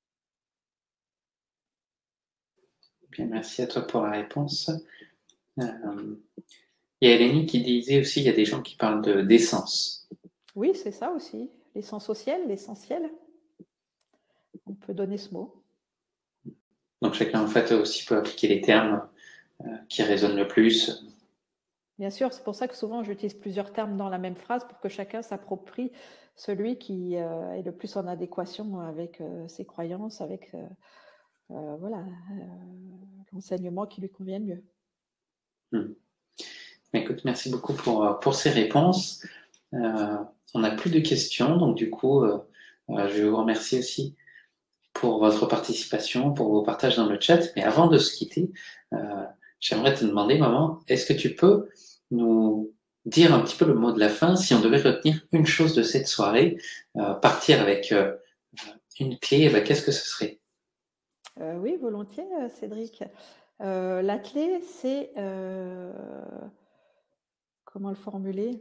Bien, merci à toi pour la réponse. Euh, il y a Eleni qui disait aussi, il y a des gens qui parlent de, d'essence. Oui, c'est ça aussi, l'essence au ciel, l'essentiel. On peut donner ce mot. Donc chacun en fait aussi peut appliquer les termes euh, qui résonnent le plus. Bien sûr, c'est pour ça que souvent j'utilise plusieurs termes dans la même phrase pour que chacun s'approprie celui qui euh, est le plus en adéquation avec euh, ses croyances, avec euh, euh, voilà, euh, l'enseignement qui lui convient mieux. Hmm. Écoute, merci beaucoup pour, pour ces réponses. Euh, on n'a plus de questions, donc du coup, euh, euh, je vous remercie aussi pour votre participation, pour vos partages dans le chat. Mais avant de se quitter, euh, j'aimerais te demander, maman, est-ce que tu peux nous dire un petit peu le mot de la fin, si on devait retenir une chose de cette soirée, euh, partir avec euh, une clé, eh ben, qu'est-ce que ce serait? euh, Oui, volontiers, Cédric. Euh, la clé, c'est... Euh, comment le formuler?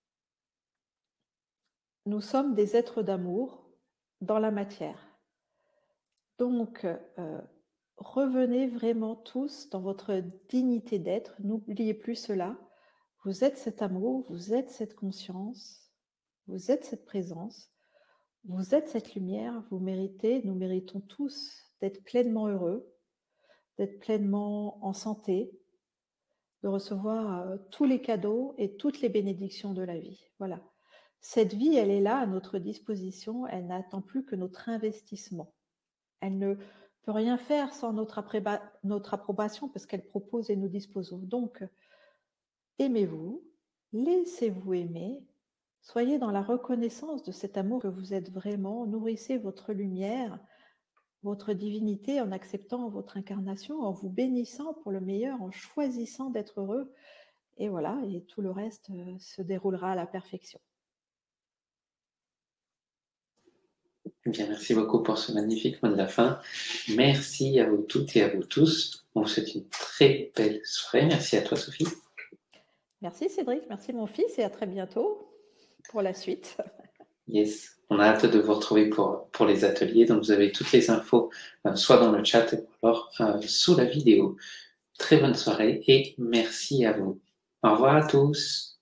Nous sommes des êtres d'amour dans la matière. Donc, euh, revenez vraiment tous dans votre dignité d'être. N'oubliez plus cela. Vous êtes cet amour, vous êtes cette conscience, vous êtes cette présence, vous êtes cette lumière. Vous méritez, nous méritons tous d'être pleinement heureux, d'être pleinement en santé, de recevoir euh, tous les cadeaux et toutes les bénédictions de la vie. Voilà. Cette vie, elle est là à notre disposition. Elle n'attend plus que notre investissement. Elle ne peut rien faire sans notre, appréba- notre approbation parce qu'elle propose et nous disposons. Donc, aimez-vous, laissez-vous aimer, soyez dans la reconnaissance de cet amour que vous êtes vraiment, nourrissez votre lumière, votre divinité en acceptant votre incarnation, en vous bénissant pour le meilleur, en choisissant d'être heureux. Et voilà, et tout le reste euh, se déroulera à la perfection. Bien, merci beaucoup pour ce magnifique mot de la fin. Merci à vous toutes et à vous tous. On vous souhaite une très belle soirée. Merci à toi, Sophie. Merci Cédric, merci mon fils et à très bientôt pour la suite. Yes, on a hâte de vous retrouver pour, pour les ateliers. Donc, vous avez toutes les infos, euh, soit dans le chat ou alors euh, sous la vidéo. Très bonne soirée et merci à vous. Au revoir à tous.